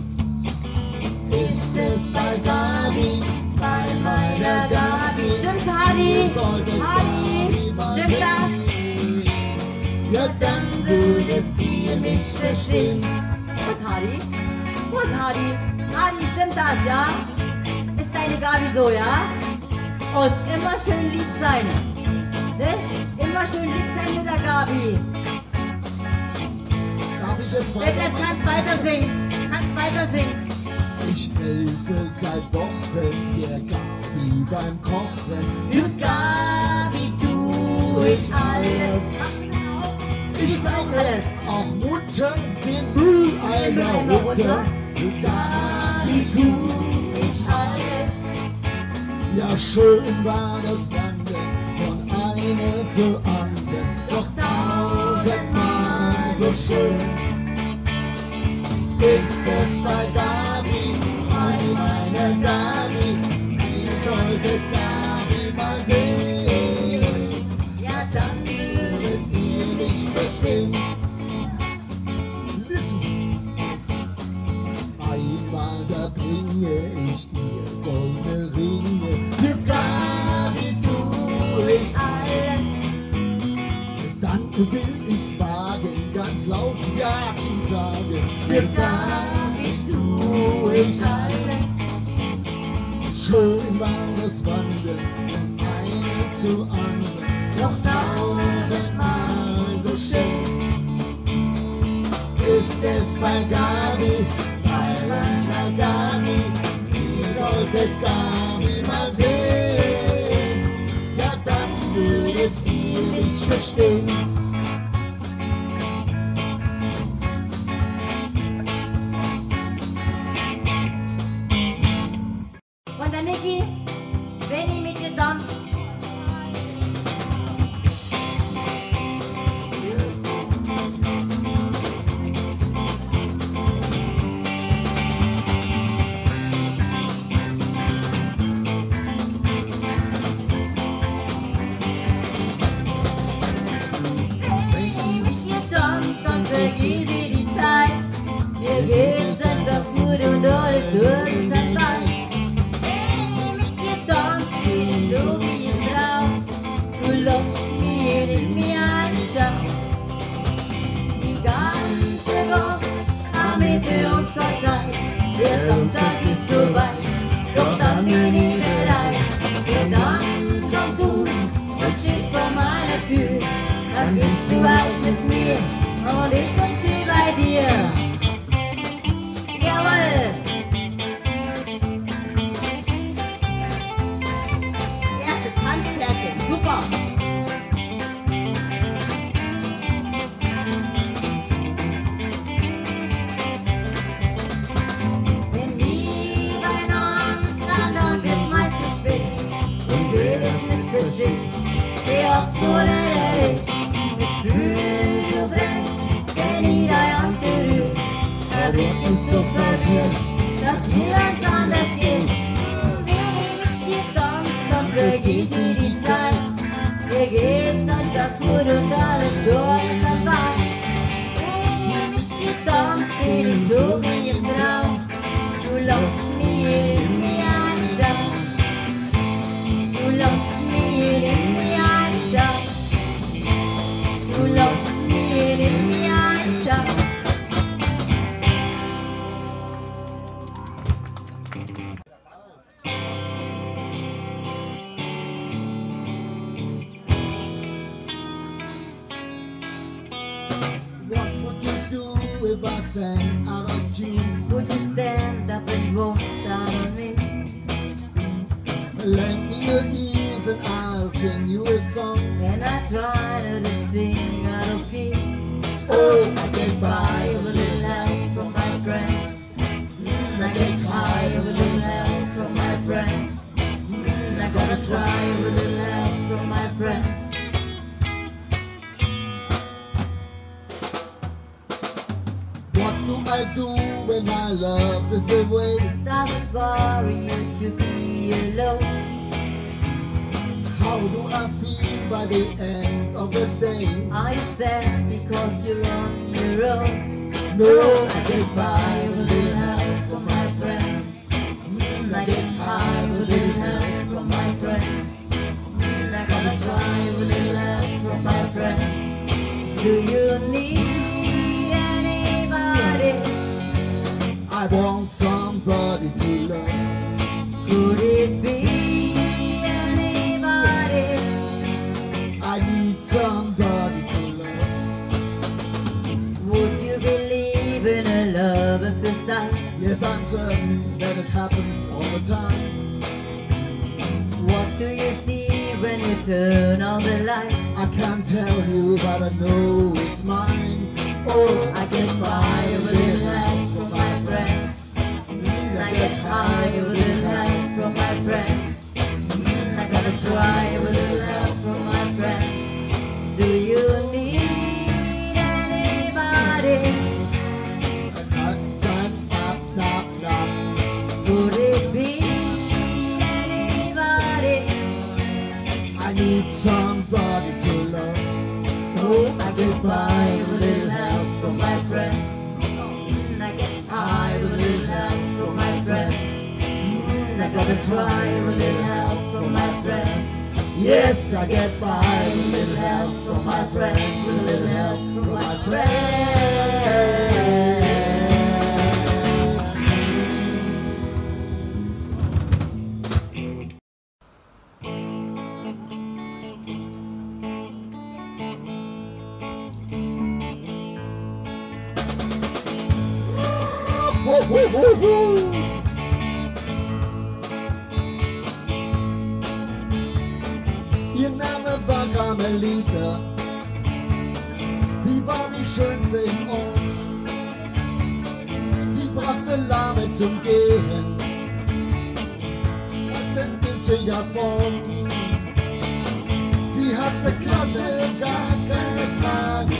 [SPEAKER 1] ist es bei Gabi, bei meiner Gabi.
[SPEAKER 2] Stimmt, Hadi?
[SPEAKER 1] Hadi,
[SPEAKER 2] stimmt das?
[SPEAKER 1] Ja, dann würdet ihr mich verstehen.
[SPEAKER 2] Wo ist Hadi? Wo ist Hadi? Hadi, stimmt das, ja? Ist da kleine Gabi so, ja? Und immer schön lieb sein. Ne? Immer schön lieb sein mit der Gabi.
[SPEAKER 1] Darf ich jetzt
[SPEAKER 2] Jetzt
[SPEAKER 1] weiter?
[SPEAKER 2] kannst weiter singen. Kannst weiter singen.
[SPEAKER 1] Ich helfe seit Wochen der Gabi beim Kochen.
[SPEAKER 2] Für Gabi tu ich alles.
[SPEAKER 1] Ich bringe auch Mutter den Mülleimer runter. Für Gabi tu ich alles. Ja, schön war das Wandern von einer zur anderen, doch tausendmal so schön ist es bei Gabi, bei meiner Gabi. Ihr solltet Gabi mal sehen, ja dann würdet ihr mich verstehen. Listen! Einmal da bringe ich ihr goldene Ringe, für Gabi tu ich alles. Dann will ich's wagen, ganz laut Ja zu sagen, für Gabi tu ich alles. Schön war das Wandern von einer zu anderen, doch tausendmal so schön ist es bei Gabi, bei unserer Gabi. Ihr solltet Gabi mal sehen, ja dann würdet ihr mich verstehen.
[SPEAKER 2] Von der Niki, wenn ich mit dir tanzt. Wir geben einfach gut und alles durch sein Bein. Wenn ich mit dir tanz, bin ich so wie ein Traum. Du lässt mir in mir anschauen. Die ganze Woche haben wir für uns Zeit. Der Samstag ist so weit, doch dann bin ich bereit. Denn dann kommst du und stehst vor meiner Tür. Dann gehst du weit mit mir und ich bin schön bei dir. Jawohl! Erste Tanzpärchen, super! Wenn wir beieinander sind, dann wird's meist zu spät. Und wir wissen es bestimmt, wer auch so der ist. Mit Gefühl, du brennst, wenn ich deine Hand berührt. Da bin ich so verwirrt, dass mir ganz anders geht. Wenn ich mit dir tanz, dann vergieße ich die Zeit. Wir geben's einfach gut und alles durch das Bein. Wenn ich mit dir tanz, bin ich so wie ein Traum. Du lässt mir in mir anschauen. Du lässt mir in mir anschauen. Du lässt mir in mir anschauen.
[SPEAKER 1] What would you do if I sang out of tune?
[SPEAKER 2] Would you stand up and walk down on me?
[SPEAKER 1] Lend me your ears and I'll sing you a song.
[SPEAKER 2] And I try to sing out of key.
[SPEAKER 1] Oh,
[SPEAKER 2] I get by with a little help from my friends. Mm, I get high with a little help from my friends. Mm, I gotta try with a little help from my friends.
[SPEAKER 1] what do I do when my love is away?
[SPEAKER 2] That's for you to be alone.
[SPEAKER 1] How do I feel by the end of the day?
[SPEAKER 2] Are you sad because you're on your own?
[SPEAKER 1] No,
[SPEAKER 2] I get by with a little help from my friends. Mm, I get high with a little help from my friends. Mm, I gotta try with a little help from my friends. Do you need anybody?
[SPEAKER 1] I want somebody to love.
[SPEAKER 2] Could it turn on the light.
[SPEAKER 1] I can't tell you, but I know it's mine. Oh,
[SPEAKER 2] I get by with a little help from my friends. I get high with a little help from my friends. I gotta try with a little help from my friends. Do you need anybody? Would it be anybody?
[SPEAKER 1] I need somebody to love.
[SPEAKER 2] Oh, I get by with a little help from my friends. I get high with a little help from my friends. I gotta try with a little help from my friends.
[SPEAKER 1] Yes, I get by with a little help from my friends, with a little help from my friends. Woo, woo, woo, woo. Ihr Name war Carmelita, sie war die schönste im Ort. Sie brachte Lahme zum Gehen, hatte glitschiger Form. Sie hatte Klasse, gar keine Frage,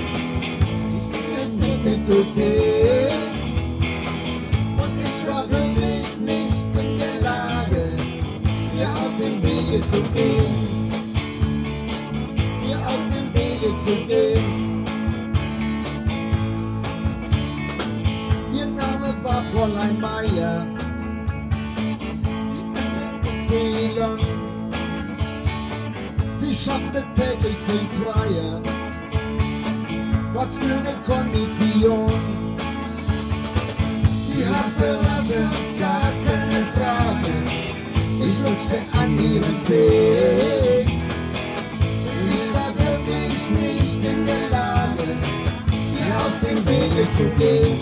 [SPEAKER 1] mit okay. Und ich war wirklich nicht in der Lage, ihr aus dem Wege zu gehen. Aus dem Wege zu gehen. Ihr Name war Fräulein Meier, die Erzählung. Sie schaffte täglich zehn Freier, was für eine Kondition. Sie hatte Rasse, gar keine Frage, ich lutschte an ihren Zeh. Nicht in der Lage, ihr aus dem Wege zu gehen,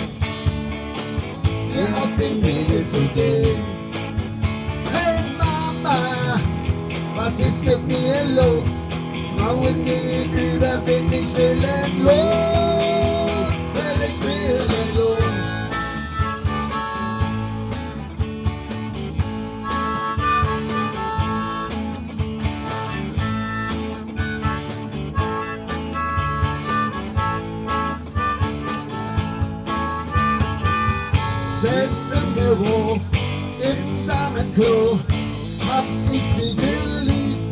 [SPEAKER 1] ihr aus dem Wege zu gehen. Hey Mama, was ist mit mir los? Frauen gegenüber bin ich willenlos, völlig willenlos. Selbst im Büro, im Damenklo, hab ich sie geliebt.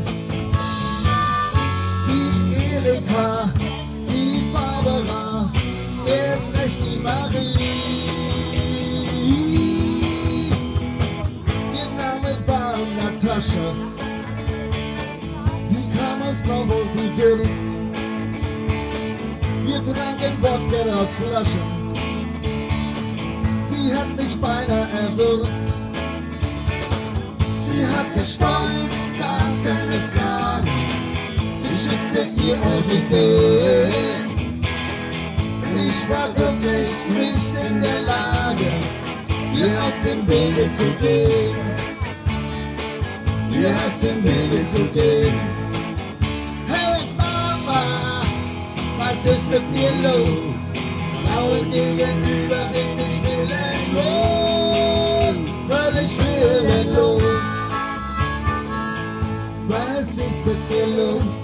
[SPEAKER 1] Die Erika, die Barbara, erst recht die Marie. Ihr Name war Natascha, sie kam aus Novosibirsk. Wir tranken Wodka aus Flaschen. Sie hat mich beinahe erwürgt. Sie hatte Stolz, gar keine Frage. Ich schickte ihr Orchideen. Ich war wirklich nicht in der Lage, ihr aus dem Wege zu gehen. Ihr aus dem Wege zu gehen. Hey Mama, was ist mit mir los? Frauen gegenüber bin ich willenlos, völlig willenlos. Was ist mit mir los?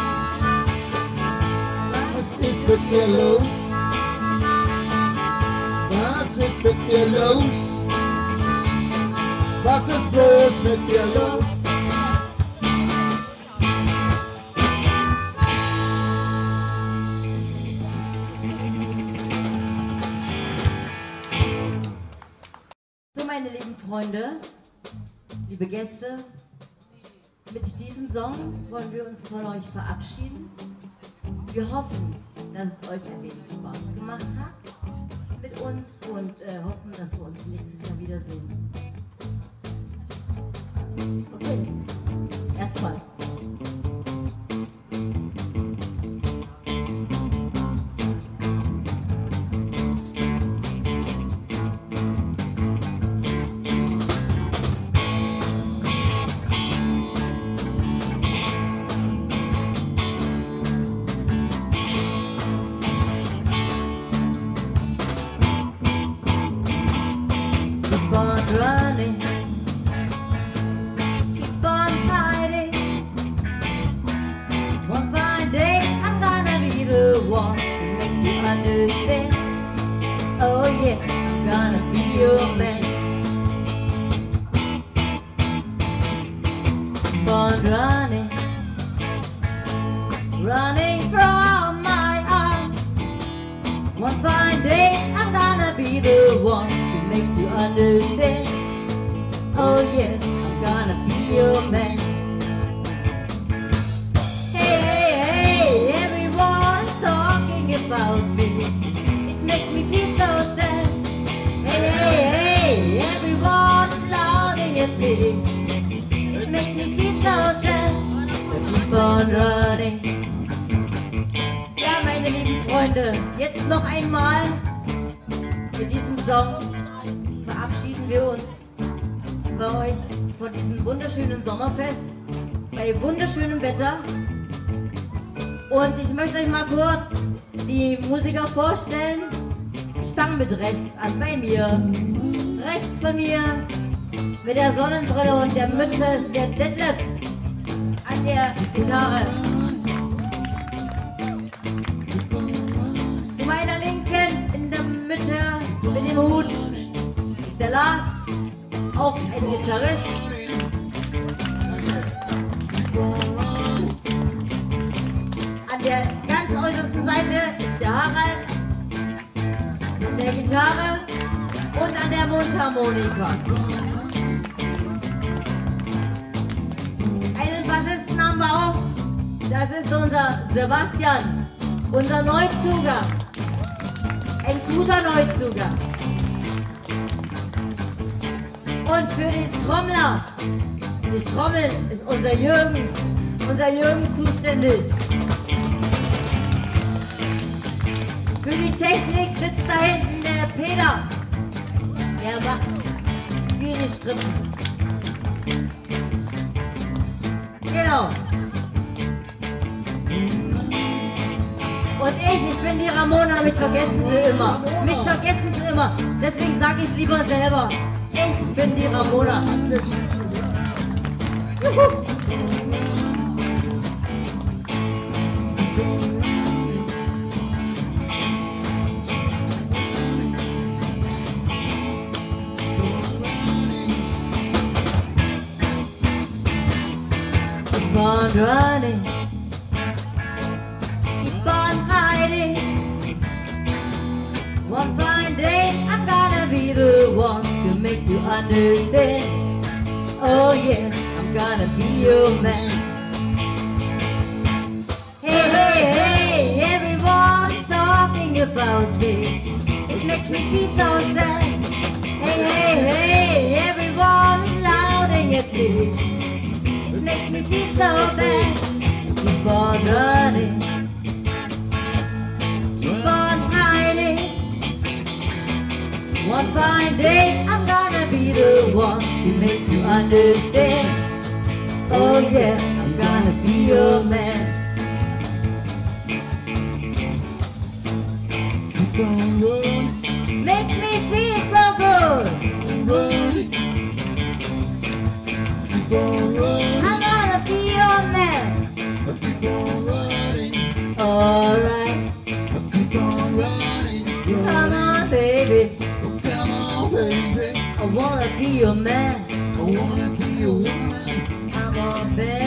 [SPEAKER 1] Was ist mit mir los? Was ist mit mir los? Was ist bloß mit mir los?
[SPEAKER 2] Meine lieben Freunde, liebe Gäste, mit diesem Song wollen wir uns von euch verabschieden. Wir hoffen, dass es euch ein wenig Spaß gemacht hat mit uns und äh, hoffen, dass wir uns nächstes Jahr wiedersehen. Okay, erstmal. keep on running, running from my arms. One fine day I'm gonna be the one who makes you understand. Oh yeah, I'm gonna be your man. Hey, hey, hey, everyone's talking about me. It makes me feel so sad. Hey, hey, hey, everyone's shouting at me. It makes me feel so sad. So keep on running. Ja, meine lieben Freunde, jetzt noch einmal mit diesem Song verabschieden wir uns bei euch von diesem wunderschönen Sommerfest bei wunderschönem Wetter. Und ich möchte euch mal kurz die Musiker vorstellen. Ich fange mit rechts an, bei mir. Rechts von mir mit der Sonnenbrille und der Mütze ist der Detlef an der Gitarre. Zu meiner Linken in der Mitte mit dem Hut ist der Lars, auch ein Gitarrist. An der ganz äußersten Seite ist der Harald an der Gitarre und an der Mundharmonika. Einen Bassisten haben wir auch, das ist unser Sebastian, unser Neuzuger, ein guter Neuzuger. Und für die Trommler, die Trommel ist unser Jürgen, unser Jürgen zuständig. Für die Technik sitzt da hinten der Peter. Er macht viele Strippen. Genau. Und ich, ich bin die Ramona, mich vergessen sie immer. Mich vergessen sie immer. Deswegen sage ich es lieber selber. Ich bin die Ramona. Juhu. Keep on running, keep on hiding. One fine day I'm gonna be the one to make you understand. Oh yeah, I'm gonna be your man. Hey, hey, hey, everyone's talking about me. It makes me feel so sad. Hey, hey, hey, everyone's shouting at me. It makes me feel so bad. Keep on running, keep on hiding. One fine day I'm gonna be the one who makes you understand. Oh yeah, I'm gonna be your man.
[SPEAKER 1] Keep on running,
[SPEAKER 2] Makes me feel so good.
[SPEAKER 1] running. Keep on running,
[SPEAKER 2] I'm gonna be your man.
[SPEAKER 1] keep on running,
[SPEAKER 2] Alright,
[SPEAKER 1] keep on running,
[SPEAKER 2] come
[SPEAKER 1] running.
[SPEAKER 2] on baby,
[SPEAKER 1] Oh, come on, baby.
[SPEAKER 2] I wanna be your man.
[SPEAKER 1] I wanna be a woman.
[SPEAKER 2] Come on baby.